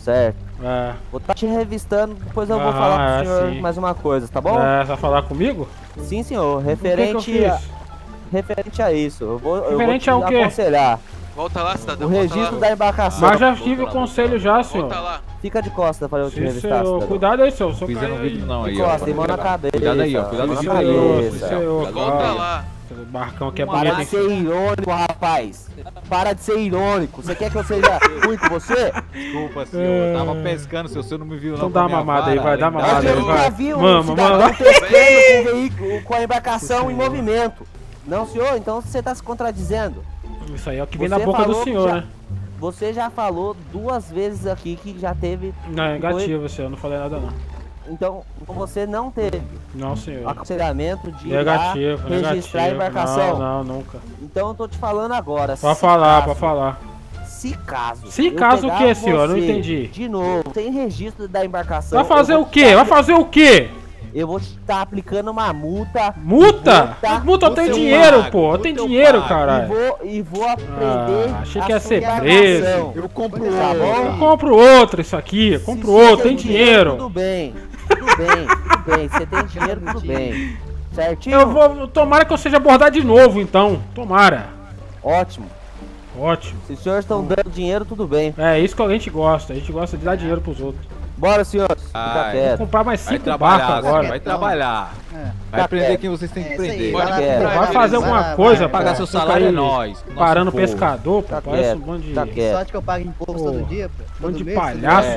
Certo. É. Vou estar te revistando, depois eu vou falar pro senhor mais uma coisa, tá bom? É, você vai falar comigo? Sim, senhor. Referente a isso. Eu vou te aconselhar. Volta lá, cidadão. O registro da embarcação. Mas já tive o conselho já, senhor. Volta lá. Fica de costa para eu te revistar, senhor. cidadão. Cuidado aí, senhor. Só Pisando no vidro não aí, de costa, mão na cabeça. Cuidado aí, ó. Cuidado na no cabeça. Senhor. Volta lá. O barcão aqui é Para bonito. de ser irônico, rapaz. Para de ser irônico. Você quer que eu seja ruim com você? Desculpa, senhor. Eu tava pescando, se você não me viu não. Então dá uma mamada aí, vai. Dá uma mamada aí, Eu vai. já vi um cidadão pescando com o veículo, com a embarcação em movimento. Não, senhor? Então você tá se contradizendo. Isso aí é o que vem na boca do senhor, né? Você já falou 2 vezes aqui que já teve... Não, é negativo, senhor. Eu não falei nada, não. Então você não teve não, senhor. aconselhamento de registrar a embarcação? Não, nunca. Então eu tô te falando agora. Pode falar. Se caso. Se caso o que, senhor? Não entendi. De novo, sem registro da embarcação. Vai fazer o quê? Vai fazer o quê? Eu vou estar aplicando uma multa. Multa? Multa eu tenho dinheiro, pô. Eu tenho dinheiro, caralho. E vou aprender. Achei que ia ser preso. Eu compro outro. Eu compro outro, isso aqui. Eu compro outro, tem dinheiro. Tudo bem. Você tem dinheiro, tudo bem. Certinho? Eu vou. Tomara que eu seja abordado de novo, então. Tomara. Ótimo. Se os senhores estão dando dinheiro, tudo bem. É isso que a gente gosta. A gente gosta de dar dinheiro pros outros. Bora, senhores. Fica quieto. Vou comprar mais 5 barcos agora. Vai trabalhar. Vai prender quem vocês têm que prender. Vai fazer alguma coisa, pagar seu salário é nós. Parando pescador, pô. Parece um bando de... Sorte que eu pago imposto todo dia, pô. Bando de palhaço,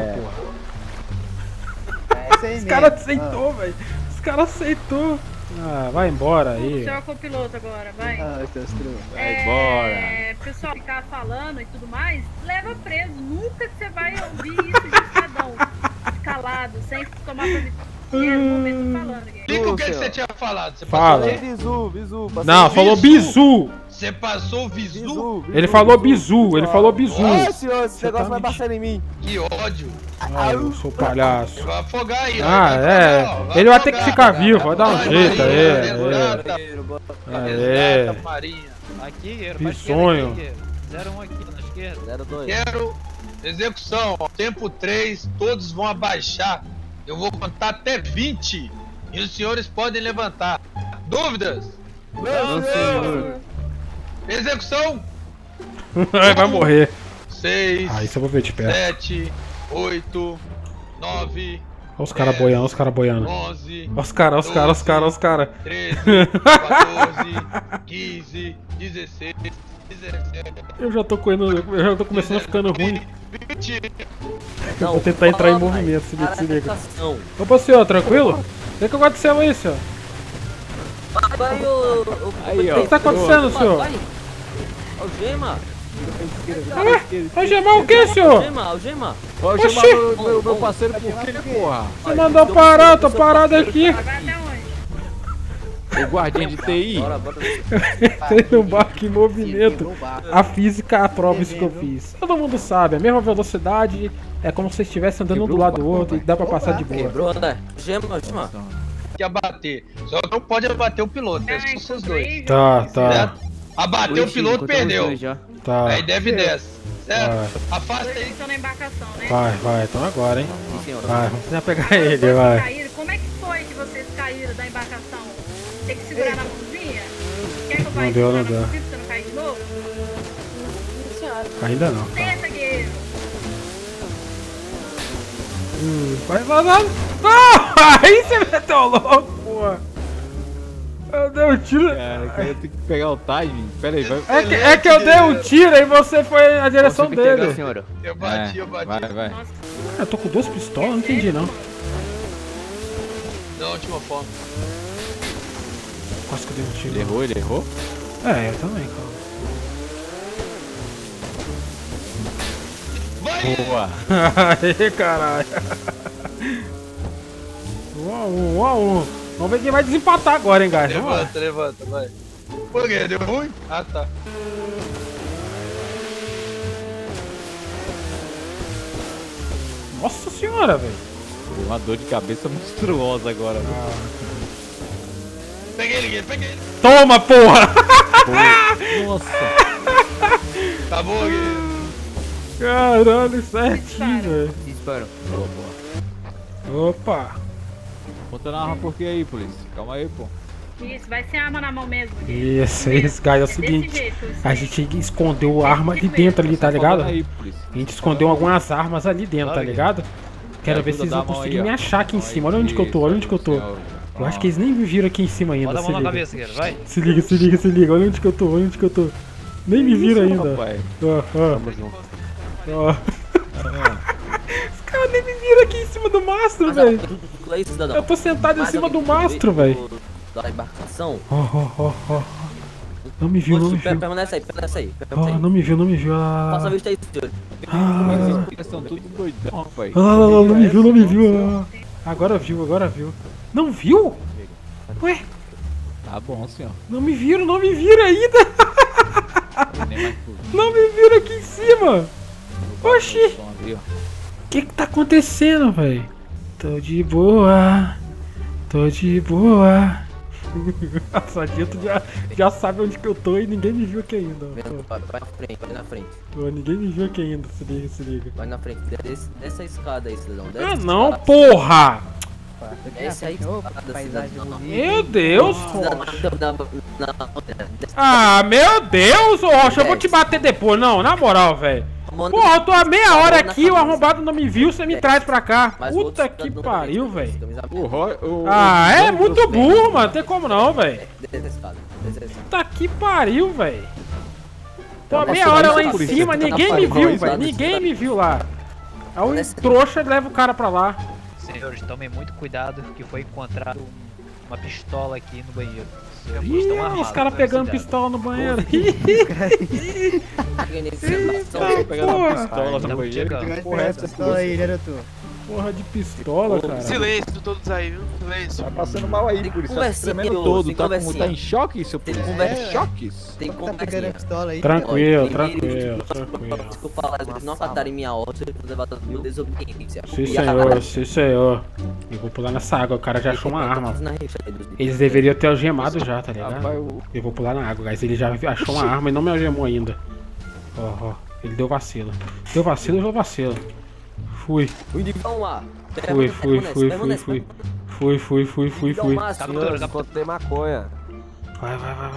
pô. É isso aí mesmo. Os caras aceitou, velho. Os caras aceitou. Vai embora aí. O senhor é copiloto agora, vai. Vai embora. Pessoal, ficar falando e tudo mais, leva preso. Nunca que você vai ouvir isso de cidadão calado, sem tomar primeiro momento falando. Explica o que você tinha falado. Você Fala. Bizu. Não, falou bizu. Você passou o bizu? Ele falou bizu, Ai, senhor, esse negócio vai passar em mim. Que ódio. Eu sou palhaço. Vai afogar aí. Ele vai ter que ficar vivo, vai dar um jeito aí. Aqui, Bisonho. 01 aqui na esquerda. 02. Quero execução, ó. Tempo 3, todos vão abaixar. Eu vou contar até 20 e os senhores podem levantar. Dúvidas? Não, senhor. Execução. Vai morrer. 6. Isso eu vou ver de perto. 7, 8, 9. Olha os caras boiando, 11. Olha os caras. 13, 14, 15, 16, 17. Eu já tô começando a ficando ruim. 20. Eu vou tentar entrar em movimento, se liga. Opa, senhor, tranquilo? O que aconteceu aí, senhor? O que tá acontecendo, senhor? Algema? Algemar o que, senhor? Algema. Algemar meu parceiro por quê, porra? Você mandou parar, eu tô parado aqui. O guardinha de TI. Entrei no barco em movimento. A física aprova isso que eu fiz. Todo mundo sabe, a mesma velocidade é como se você estivesse andando um do lado do outro e dá pra passar de boa. Quebrou, né? Gema. Que abater. Só não pode abater o piloto, é só vocês dois. Tá. Abateu o piloto, perdeu. Tá. Aí deve desce. Certo? Afasta aí. Estão na embarcação, né? Vai, então agora, hein? Vai, vamos tentar pegar ele, vai. Como é que foi que vocês caíram da embarcação? Tem que segurar na mãozinha? Quer que eu vá segurar na mãozinha pra você não cair de novo? Ainda não. Tenta, guerreiro. Vai vazar. Aí você meteu louco, porra. Eu dei um tiro. Cara, eu tenho que pegar o timing. Pera aí, vai. É que eu dei um tiro e você foi na direção dele. Eu bati. Vai. Eu tô com 2 pistolas, não entendi não. Da última forma. Quase que eu dei um tiro. Ele errou? É, eu também, cara. Boa. Aí, caralho. 1 a 1. Vamos ver quem vai desempatar agora, hein, guys. Levanta, vai. Por quê? Deu ruim? Ah, tá. Nossa senhora, velho. Uma dor de cabeça monstruosa agora. Peguei ele. Toma, porra! Nossa. Tá bom, guerreiro. Caralho, certinho, velho. Dispara. Opa. Botando a arma por que aí, polícia? Calma aí, pô. Isso, vai ser arma na mão mesmo. Isso, guys, é o seguinte. A gente escondeu a arma ali dentro ali, tá ligado? A gente escondeu algumas armas ali dentro, tá ligado? Quero ver se vocês vão conseguir me achar aqui em cima. Olha onde que eu tô, olha onde que eu tô. Eu acho que eles nem me viram aqui em cima ainda. Bota a mão na cabeça, Guerreiro, vai. Se liga, se liga, se liga. Olha onde que eu tô, olha onde que eu tô. Nem me viram ainda. Ó. Os caras nem me viram aqui em cima do mastro, velho. Eu tô sentado em cima do mastro, velho. Da embarcação. Ó. Não me viu, não me viu. Permanece aí. Ó, não me viu. Passa a vista aí, senhor. Eles estão tudo doidão, pai. Não me viu. Agora viu. Não viu? Ué? Tá bom, senhor. Não me viram ainda. Não me viram aqui em cima. Oxi. O que tá acontecendo, velho? Tô de boa. A Sadito já sabe onde que eu tô e ninguém me viu aqui ainda. Vai na frente. Ninguém me viu aqui ainda, se liga. Vai na frente, desce essa escada aí, cidadão. Não, porra! Desce aí, cidadão. Meu Deus! Ah, meu Deus, Rocha, eu vou te bater depois. Não, na moral, velho. Porra, eu tô há meia hora aqui, o arrombado não me viu, você me traz pra cá. Puta que pariu, velho. Ah, é muito burro, mano. Não tem como não, velho. Puta que pariu, velho. Tô há meia hora lá em cima, ninguém me viu, velho. Ninguém me viu lá. Aí o trouxa leva o cara pra lá. Senhores, tomem muito cuidado que foi encontrado uma pistola aqui no banheiro. Ih, os caras pegando pistola no banheiro. Porra de pistola, cara. Silêncio todos aí, viu? Silêncio. Tá passando mal aí, por isso. Tá tremendo todo. Tá em choque, seu polícia? Choques? Tem pegando a pistola aí. Tranquilo. Desculpa falar, não acatarem minha ordem, eu levar mil desobediência. Sim, senhor. Eu vou pular nessa água, o cara já achou uma arma. Eles deveriam ter algemado já, tá ligado? Eu vou pular na água, guys. Ele já achou uma arma e não me algemou ainda. Ó, ele deu vacilo. Deu vacilo. Fui. Vamos lá. Fui. Encontrei maconha. Vai.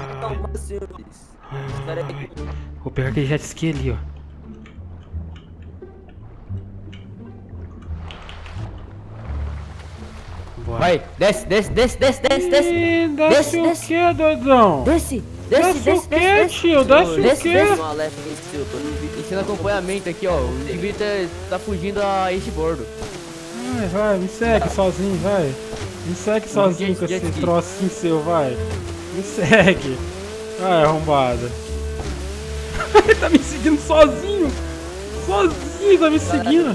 Vou pegar aquele jet ski ali, ó. Bora. Vai, desce. Desce o que, doidão? Desce o que, tio? Desce o que? Ensina acompanhamento aqui, ó. O indivíduo tá fugindo a este bordo. Vai, me segue sozinho, vai. Me segue sozinho com esse trocinho seu, vai. Me segue. Vai, arrombada. Ele tá me seguindo sozinho. Tá me seguindo.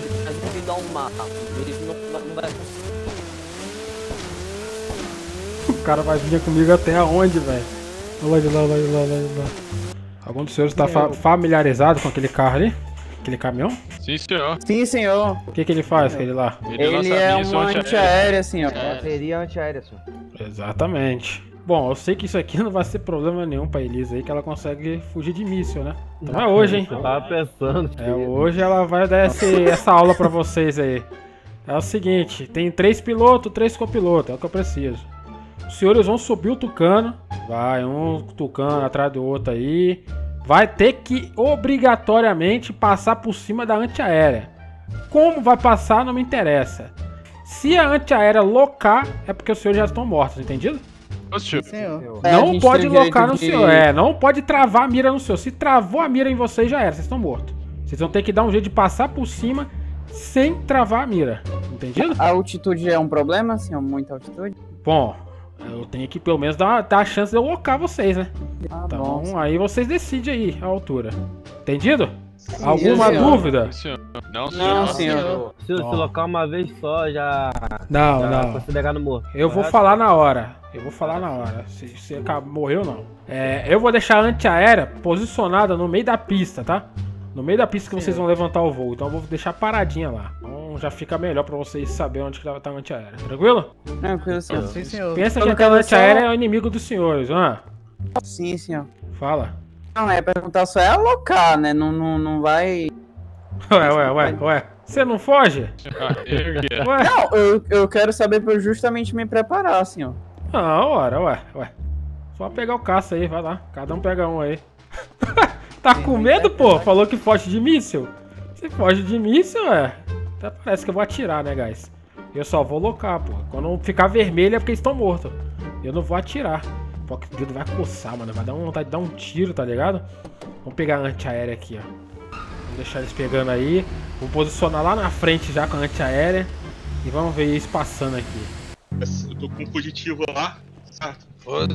O cara vai vir comigo até aonde, velho? Olha lá. Algum dos senhores tá familiarizado com aquele carro ali? Aquele caminhão? Sim, senhor. O que ele faz, aquele lá? Ele é uma antiaérea, senhor. Bateria antiaérea, senhor. Exatamente. Bom, eu sei que isso aqui não vai ser problema nenhum pra Elisa aí, que ela consegue fugir de míssil, né? Então é hoje, hein? Eu tava pensando. Hoje ela vai dar essa aula pra vocês aí. É o seguinte, tem 3 pilotos, 3 copilotos, é o que eu preciso. Os senhores vão subir o tucano. Vai, um tucano atrás do outro aí. Vai ter que obrigatoriamente passar por cima da antiaérea. Como vai passar não me interessa. Se a antiaérea locar, é porque os senhores já estão mortos, entendido? Não pode locar no senhor. Não pode travar a mira no senhor. Se travou a mira em vocês, já era, vocês estão mortos. Vocês vão ter que dar um jeito de passar por cima sem travar a mira. Entendido? A altitude é um problema, senhor? Muita altitude? Bom, eu tenho que pelo menos dar a chance de eu locar vocês, né? Então aí vocês decidem aí a altura. Entendido? Alguma dúvida? Não, senhor. Se locar uma vez só, já... Não. Considerado morto. Eu vou falar na hora. Se você morreu, não. Eu vou deixar a antiaérea posicionada no meio da pista, tá? No meio da pista que vocês vão levantar o voo. Então eu vou deixar paradinha lá. Então já fica melhor pra vocês saberem onde que vai estar a antiaérea. Tranquilo? Tranquilo, senhor. Sim, senhor. Pensa que aquela antiaérea é o inimigo dos senhores, não? Sim, senhor. Fala. Não, perguntar só é alocar, né? Não vai... Ué. Você não foge? Ué? Não, eu quero saber pra eu justamente me preparar, senhor. Não, ué. Só pegar o caça aí, vai lá. Cada um pega um aí. Tá com medo, pô? Falou que foge de míssil? Se foge de míssil, até parece que eu vou atirar, né, guys? Eu só vou locar, pô. Quando ficar vermelho é porque eles estão mortos. Eu não vou atirar. Porque o dedo vai coçar, mano. Vai dar vontade de dar um tiro, tá ligado? Vamos pegar a antiaérea aqui, ó. Vamos deixar eles pegando aí. Vou posicionar lá na frente já com a antiaérea. E vamos ver eles passando aqui. Eu tô com um fugitivo lá, certo?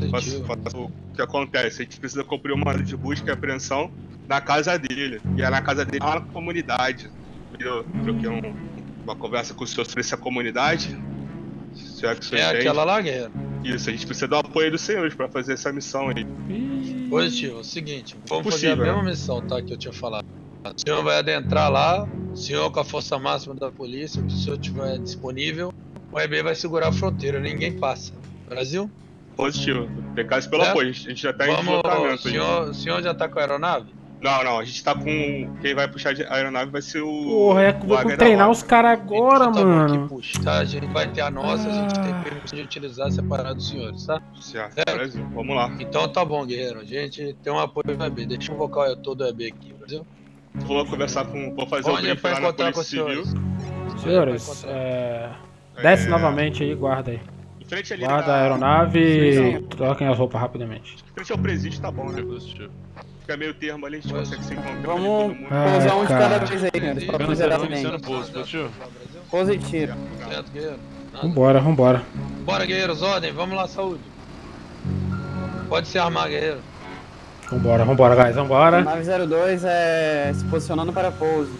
O que acontece? A gente precisa cumprir uma ordem de busca e apreensão na casa dele. E é na casa dele, lá na comunidade. Eu troquei uma conversa com o senhor sobre essa comunidade. Se é que o senhor entende. Aquela lá, guerreiro? Isso, a gente precisa do apoio dos senhores pra fazer essa missão aí. Positivo, é o seguinte, vamos fazer a mesma missão, tá, que eu tinha falado. O senhor vai adentrar lá, o senhor com a força máxima da polícia, se o senhor estiver disponível, o EB vai segurar a fronteira, ninguém passa. Brasil? Positivo, pecasse pelo apoio, a gente já tá em deslocamento. O senhor já tá com a aeronave? Não, a gente tá com... Quem vai puxar a aeronave vai ser o... Porra, vou treinar os caras agora, então, mano. Puxa, tá? A gente vai ter a nossa, a gente tem permissão de utilizar separado dos senhores, tá? Certo? Brasil, vamos lá. Então tá bom, guerreiro, a gente tem um apoio do EB, deixa eu invocar o todo EB aqui, Brasil. Vou conversar com... Vou fazer o briefing lá na Polícia Civil. Senhores, desce novamente aí, guarda aí. Guarda a aeronave e troquem as roupas rapidamente. Em frente ao presídio tá bom, né? Fica meio termo ali, a gente consegue se encontrar. Vamos pousar um de cada vez aí, né? Pra fazer positivo. Certo, guerreiro. Vambora. Bora, guerreiros, ordem, vamos lá, saúde. Pode se armar, guerreiro. Vambora, guys, vambora. Nave 02 se posicionando para pouso.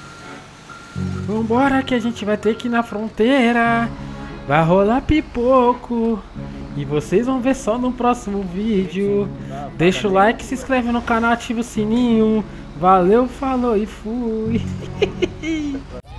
Vambora que a gente vai ter que ir na fronteira. Vai rolar pipoco. E vocês vão ver só no próximo vídeo. Deixa o like, se inscreve no canal, ativa o sininho. Valeu, falou e fui.